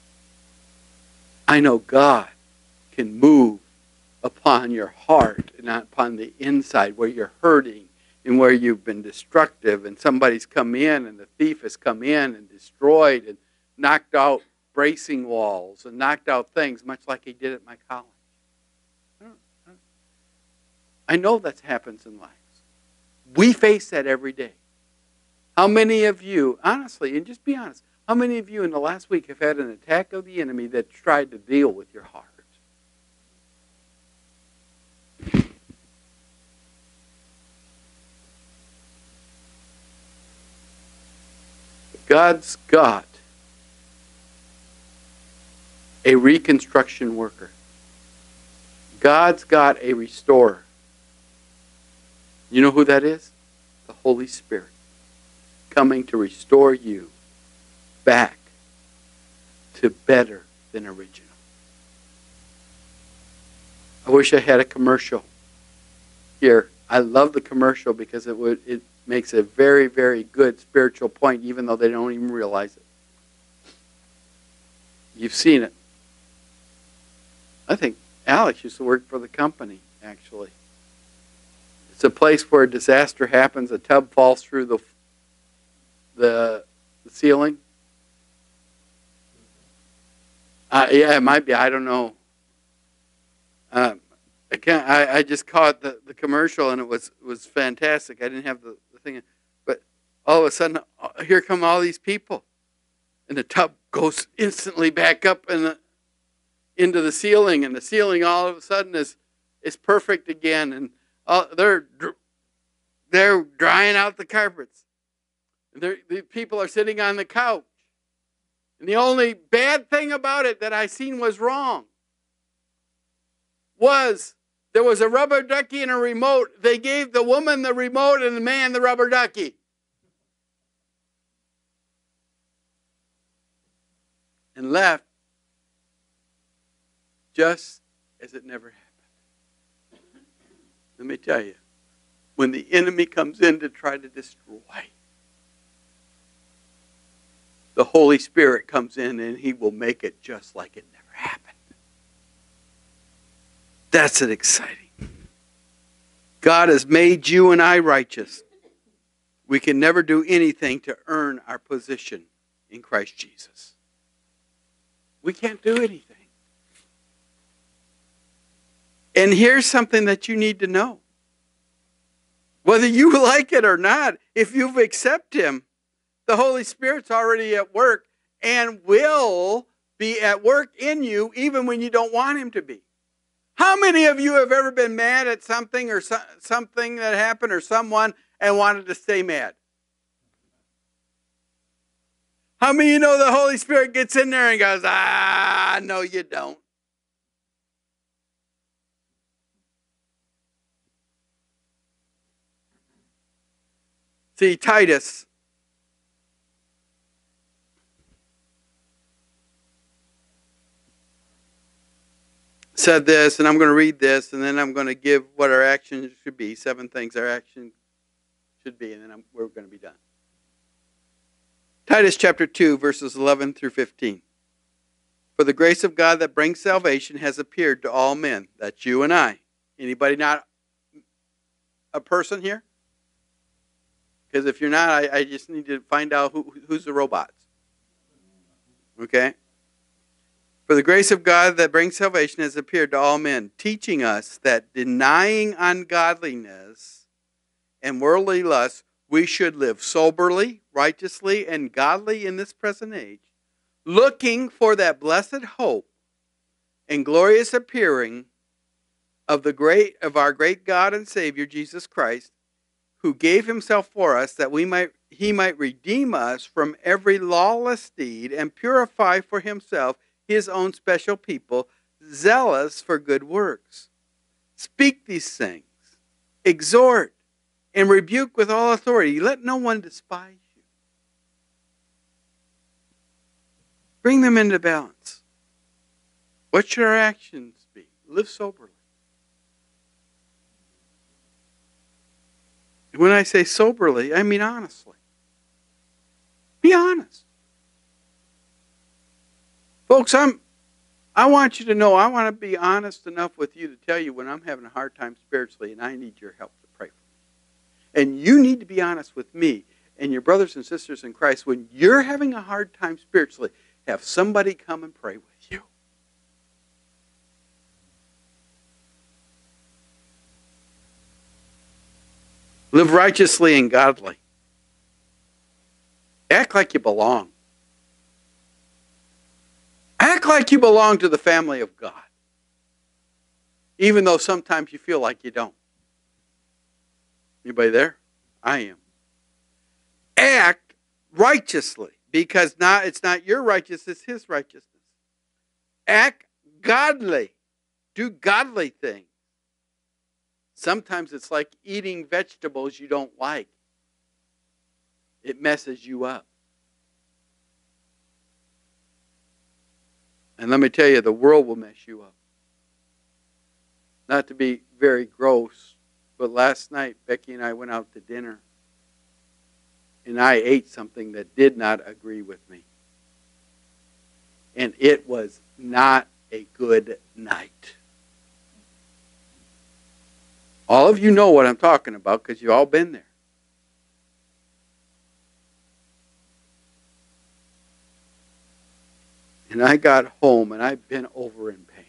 I know God can move upon your heart and not upon the inside where you're hurting and where you've been destructive and somebody's come in and the thief has come in and destroyed and knocked out bracing walls and knocked out things much like he did at my college. I know that happens in lives. We face that every day. How many of you, honestly, and just be honest, how many of you in the last week have had an attack of the enemy that tried to deal with your heart? God's got a reconstruction worker. God's got a restorer. You know who that is? The Holy Spirit coming to restore you back to better than original. I wish I had a commercial here. I love the commercial because it would it makes a very, very good spiritual point, even though they don't even realize it. You've seen it. I think Alex used to work for the company, actually. It's a place where a disaster happens. A tub falls through the the, the ceiling. Uh, yeah, it might be. I don't know. Um, I can't. I, I just caught the, the commercial and it was was fantastic. I didn't have the, the thing, but all of a sudden, here come all these people, and the tub goes instantly back up in the, into the ceiling, and the ceiling all of a sudden is is perfect again, and all, they're they're drying out the carpets. They're, the people are sitting on the couch, and the only bad thing about it that I seen was wrong was there was a rubber ducky and a remote. They gave the woman the remote and the man the rubber ducky. And left just as it never happened. Let me tell you, when the enemy comes in to try to destroy, the Holy Spirit comes in and he will make it just like it never happened. That's it exciting. God has made you and I righteous. We can never do anything to earn our position in Christ Jesus. We can't do anything. And here's something that you need to know. Whether you like it or not, if you've accepted Him, the Holy Spirit's already at work and will be at work in you even when you don't want Him to be. How many of you have ever been mad at something or so, something that happened or someone and wanted to stay mad? How many of you know the Holy Spirit gets in there and goes, ah, no you don't. See, Titus said this, and I'm going to read this, and then I'm going to give what our actions should be, seven things our action should be, and then I'm, we're going to be done. Titus chapter two, verses eleven through fifteen. For the grace of God that brings salvation has appeared to all men. That's you and I. Anybody not a person here? Because if you're not, I, I just need to find out who, who's the robots. Okay? For the grace of God that brings salvation has appeared to all men, teaching us that denying ungodliness and worldly lust, we should live soberly, righteously, and godly in this present age, looking for that blessed hope and glorious appearing of the great of our great God and Savior Jesus Christ, who gave himself for us that we might he might redeem us from every lawless deed and purify for himself his own special people, zealous for good works. Speak these things, exhort, and rebuke with all authority. Let no one despise you. Bring them into balance. What should our actions be? Live soberly. When I say soberly, I mean honestly. Be honest. Folks, I'm, I want you to know, I want to be honest enough with you to tell you when I'm having a hard time spiritually and I need your help to pray for me. And you need to be honest with me and your brothers and sisters in Christ. When you're having a hard time spiritually, have somebody come and pray with you. Live righteously and godly. Act like you belong. Act like you belong to the family of God. Even though sometimes you feel like you don't. Anybody there? I am. Act righteously. Because not, it's not your righteousness, it's His righteousness. Act godly. Do godly things. Sometimes it's like eating vegetables you don't like. It messes you up. And let me tell you, the world will mess you up. Not to be very gross, but last night Becky and I went out to dinner. And I ate something that did not agree with me. And it was not a good night. All of you know what I'm talking about because you've all been there. And I got home and I've been over in pain.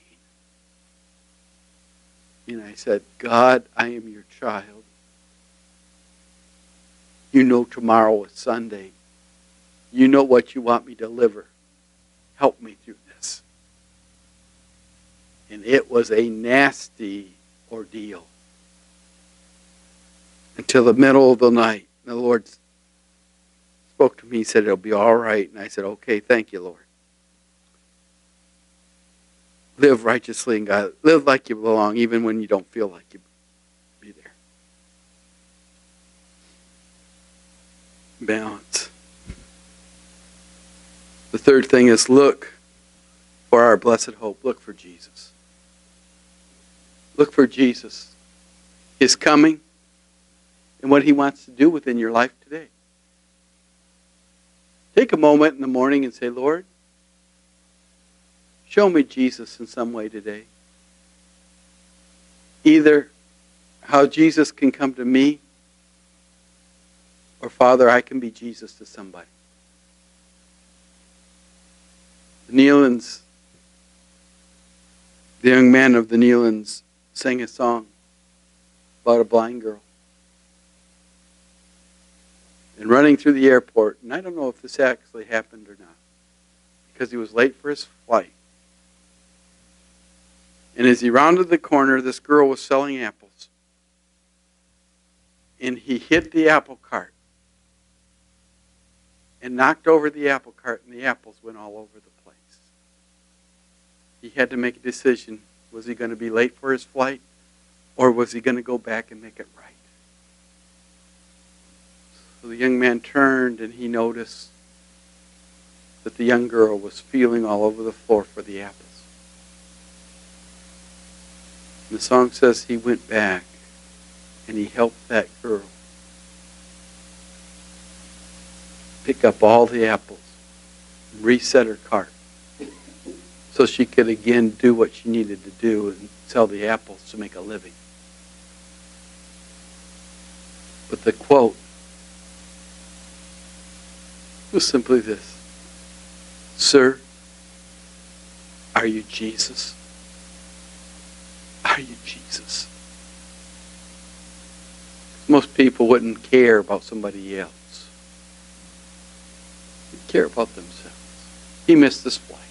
And I said, God, I am your child. You know tomorrow is Sunday. You know what you want me to deliver. Help me through this. And it was a nasty ordeal. Until the middle of the night. The Lord spoke to me. He said, it'll be all right. And I said, okay, thank you, Lord. Live righteously and God. Live like you belong, even when you don't feel like you be there. Balance. The third thing is look for our blessed hope. Look for Jesus. Look for Jesus. His coming and what He wants to do within your life today. Take a moment in the morning and say, Lord, show me Jesus in some way today. Either how Jesus can come to me, or Father, I can be Jesus to somebody. The Nealons, the young man of the Nealons sang a song about a blind girl. And running through the airport, and I don't know if this actually happened or not, because he was late for his flight. And as he rounded the corner, this girl was selling apples. And he hit the apple cart and knocked over the apple cart, and the apples went all over the place. He had to make a decision. Was he going to be late for his flight, or was he going to go back and make it right? So the young man turned, and he noticed that the young girl was feeling all over the floor for the apples. And the song says he went back, and he helped that girl pick up all the apples and reset her cart so she could again do what she needed to do and sell the apples to make a living. But the quote was simply this: Sir, are you Jesus? Are you Jesus? Most people wouldn't care about somebody else. They'd care about themselves. He missed this flight.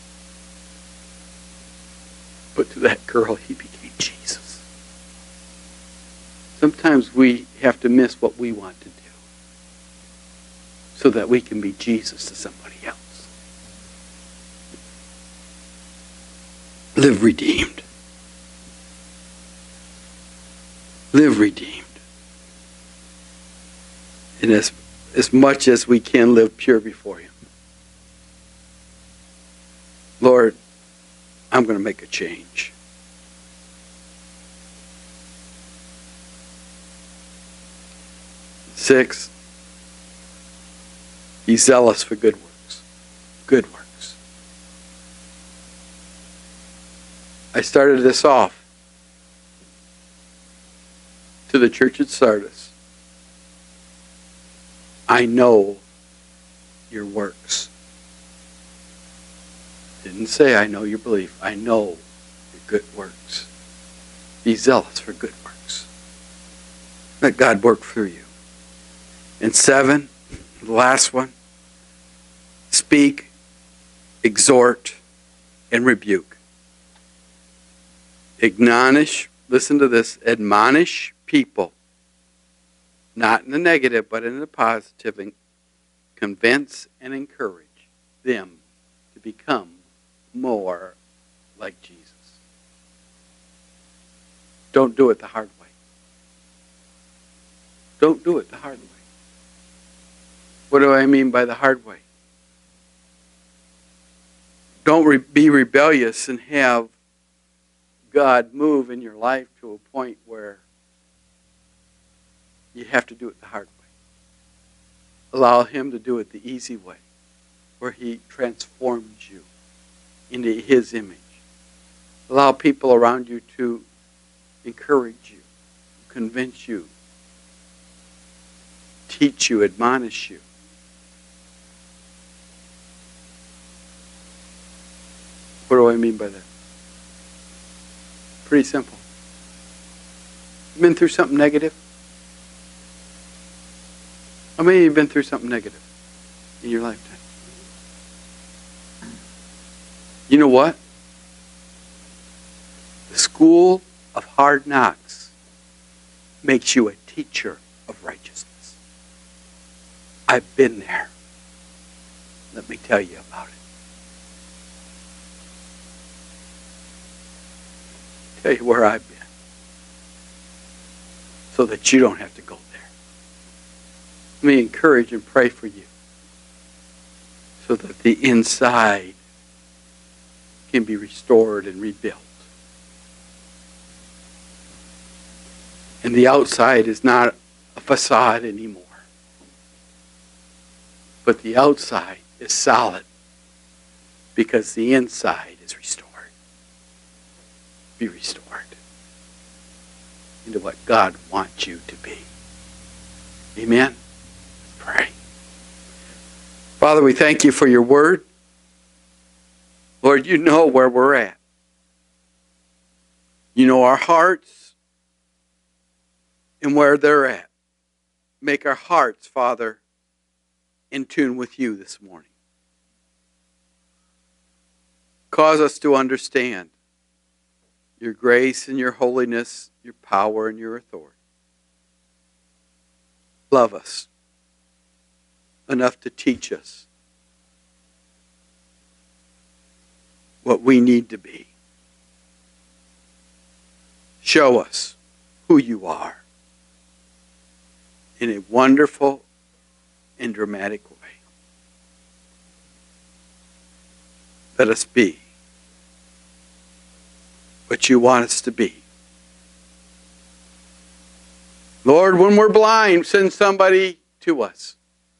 But to that girl, he became Jesus. Sometimes we have to miss what we want to do so that we can be Jesus to somebody else. Live redeemed. Live redeemed. And as, as much as we can, live pure before Him. Lord, I'm going to make a change. Six, be zealous for good works. Good works. I started this off to the church at Sardis. I know your works. Didn't say I know your belief. I know your good works. Be zealous for good works. Let God work through you. And seven, the last one, speak, exhort, and rebuke. Admonish, listen to this, admonish people, not in the negative, but in the positive, and convince and encourage them to become more like Jesus. Don't do it the hard way. Don't do it the hard way. What do I mean by the hard way? Don't re- be rebellious and have God move in your life to a point where you have to do it the hard way. Allow Him to do it the easy way, where He transforms you into His image. Allow people around you to encourage you, convince you, teach you, admonish you. What do I mean by that? Pretty simple. You been through something negative? How many of you have been through something negative in your lifetime? You know what? The school of hard knocks makes you a teacher of righteousness. I've been there. Let me tell you about it. Tell you where I've been, so that you don't have to go there. Let me encourage and pray for you, so that the inside can be restored and rebuilt. And the outside is not a facade anymore, but the outside is solid because the inside is restored. Be restored into what God wants you to be. Amen? Pray. Father, we thank you for your word. Lord, you know where we're at. You know our hearts and where they're at. Make our hearts, Father, in tune with you this morning. Cause us to understand your grace and your holiness, your power and your authority. Love us enough to teach us what we need to be. Show us who you are in a wonderful and dramatic way. Let us be what you want us to be. Lord, when we're blind, send somebody to us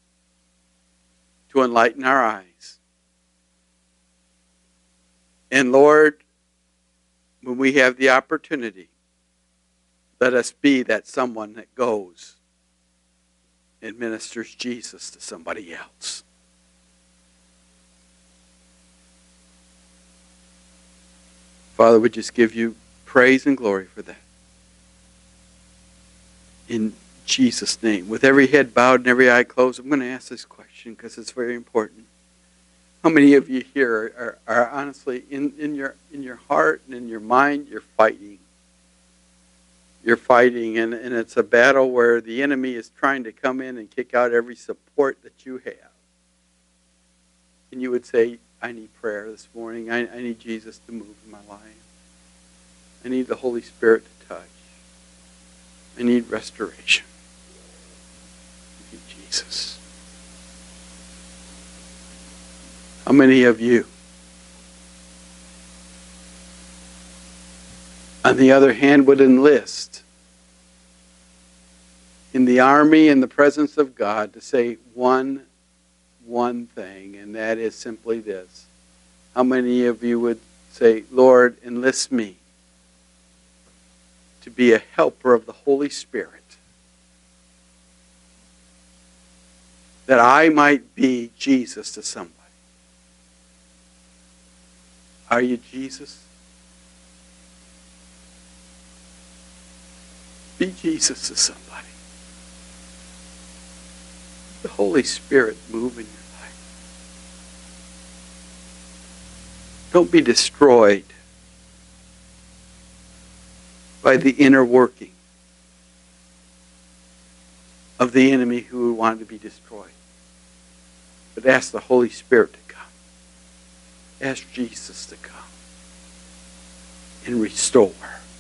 to enlighten our eyes. And Lord, when we have the opportunity, let us be that someone that goes and ministers Jesus to somebody else. Father, we just give you praise and glory for that. In Jesus' name. With every head bowed and every eye closed, I'm going to ask this question because it's very important. How many of you here are, are, are honestly, in, in, your, in your heart and in your mind, you're fighting? You're fighting, and, and it's a battle where the enemy is trying to come in and kick out every support that you have. And you would say, I need prayer this morning. I, I need Jesus to move in my life. I need the Holy Spirit to touch. I need restoration. I need Jesus. How many of you, on the other hand, would enlist in the army in the presence of God to say one one thing, and that is simply this? How many of you would say, Lord, enlist me to be a helper of the Holy Spirit, that I might be Jesus to somebody? Are you Jesus? Be Jesus to somebody. The Holy Spirit move in your life. Don't be destroyed by the inner working of the enemy who would want to be destroyed. But ask the Holy Spirit to come. Ask Jesus to come and restore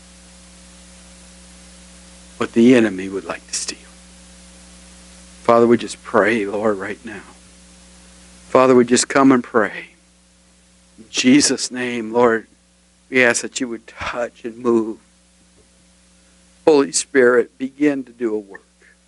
what the enemy would like to steal. Father, we just pray, Lord, right now. Father, we just come and pray. In Jesus' name, Lord, we ask that you would touch and move. Holy Spirit, begin to do a work.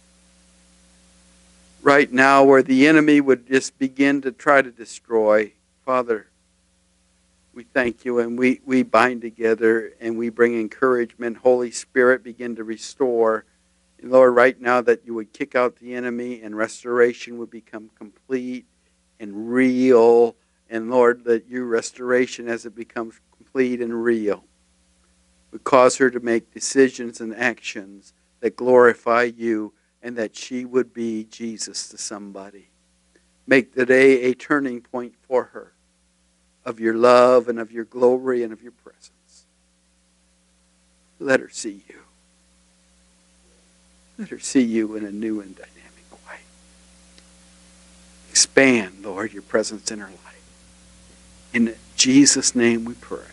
Right now, where the enemy would just begin to try to destroy, Father, we thank you and we, we bind together and we bring encouragement. Holy Spirit, begin to restore. And Lord, right now that you would kick out the enemy and restoration would become complete and real. And Lord, that your restoration as it becomes complete and real would cause her to make decisions and actions that glorify you and that she would be Jesus to somebody. Make today a turning point for her of your love and of your glory and of your presence. Let her see you. Let her see you in a new and dynamic way. Expand, Lord, your presence in her life. In Jesus' name we pray.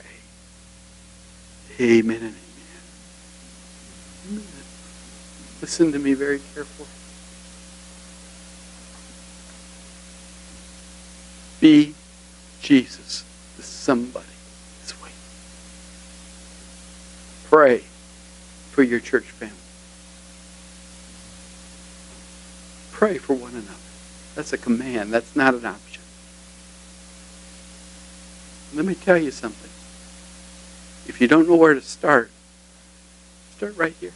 Amen and amen. Amen. Listen to me very carefully. Be Jesus to somebody this week. Pray for your church family. Pray for one another. That's a command. That's not an option. Let me tell you something. If you don't know where to start, start right here.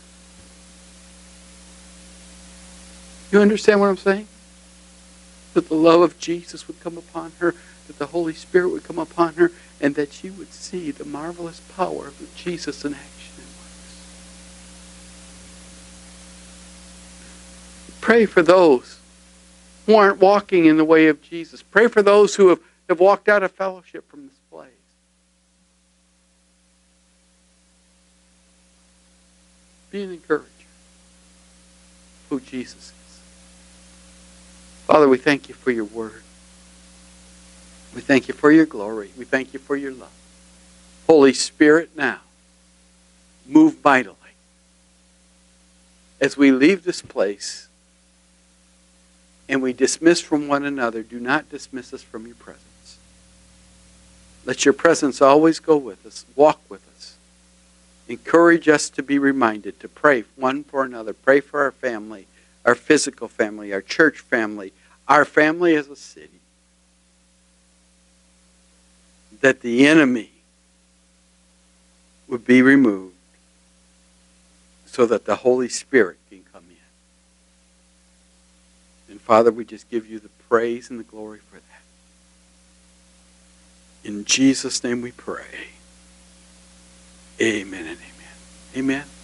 You understand what I'm saying? That the love of Jesus would come upon her, that the Holy Spirit would come upon her, and that she would see the marvelous power of Jesus in action and works. Pray for those who aren't walking in the way of Jesus. Pray for those who have, have walked out of fellowship from this place. Be an encourager of who Jesus is. Father, we thank you for your word. We thank you for your glory. We thank you for your love. Holy Spirit, now, move mightily. As we leave this place and we dismiss from one another, do not dismiss us from your presence. Let your presence always go with us, walk with us. Encourage us to be reminded to pray one for another. Pray for our family, our physical family, our church family, our family as a city. That the enemy would be removed so that the Holy Spirit can come in. And Father, we just give you the praise and the glory for that. In Jesus' name we pray. Amen and amen. Amen.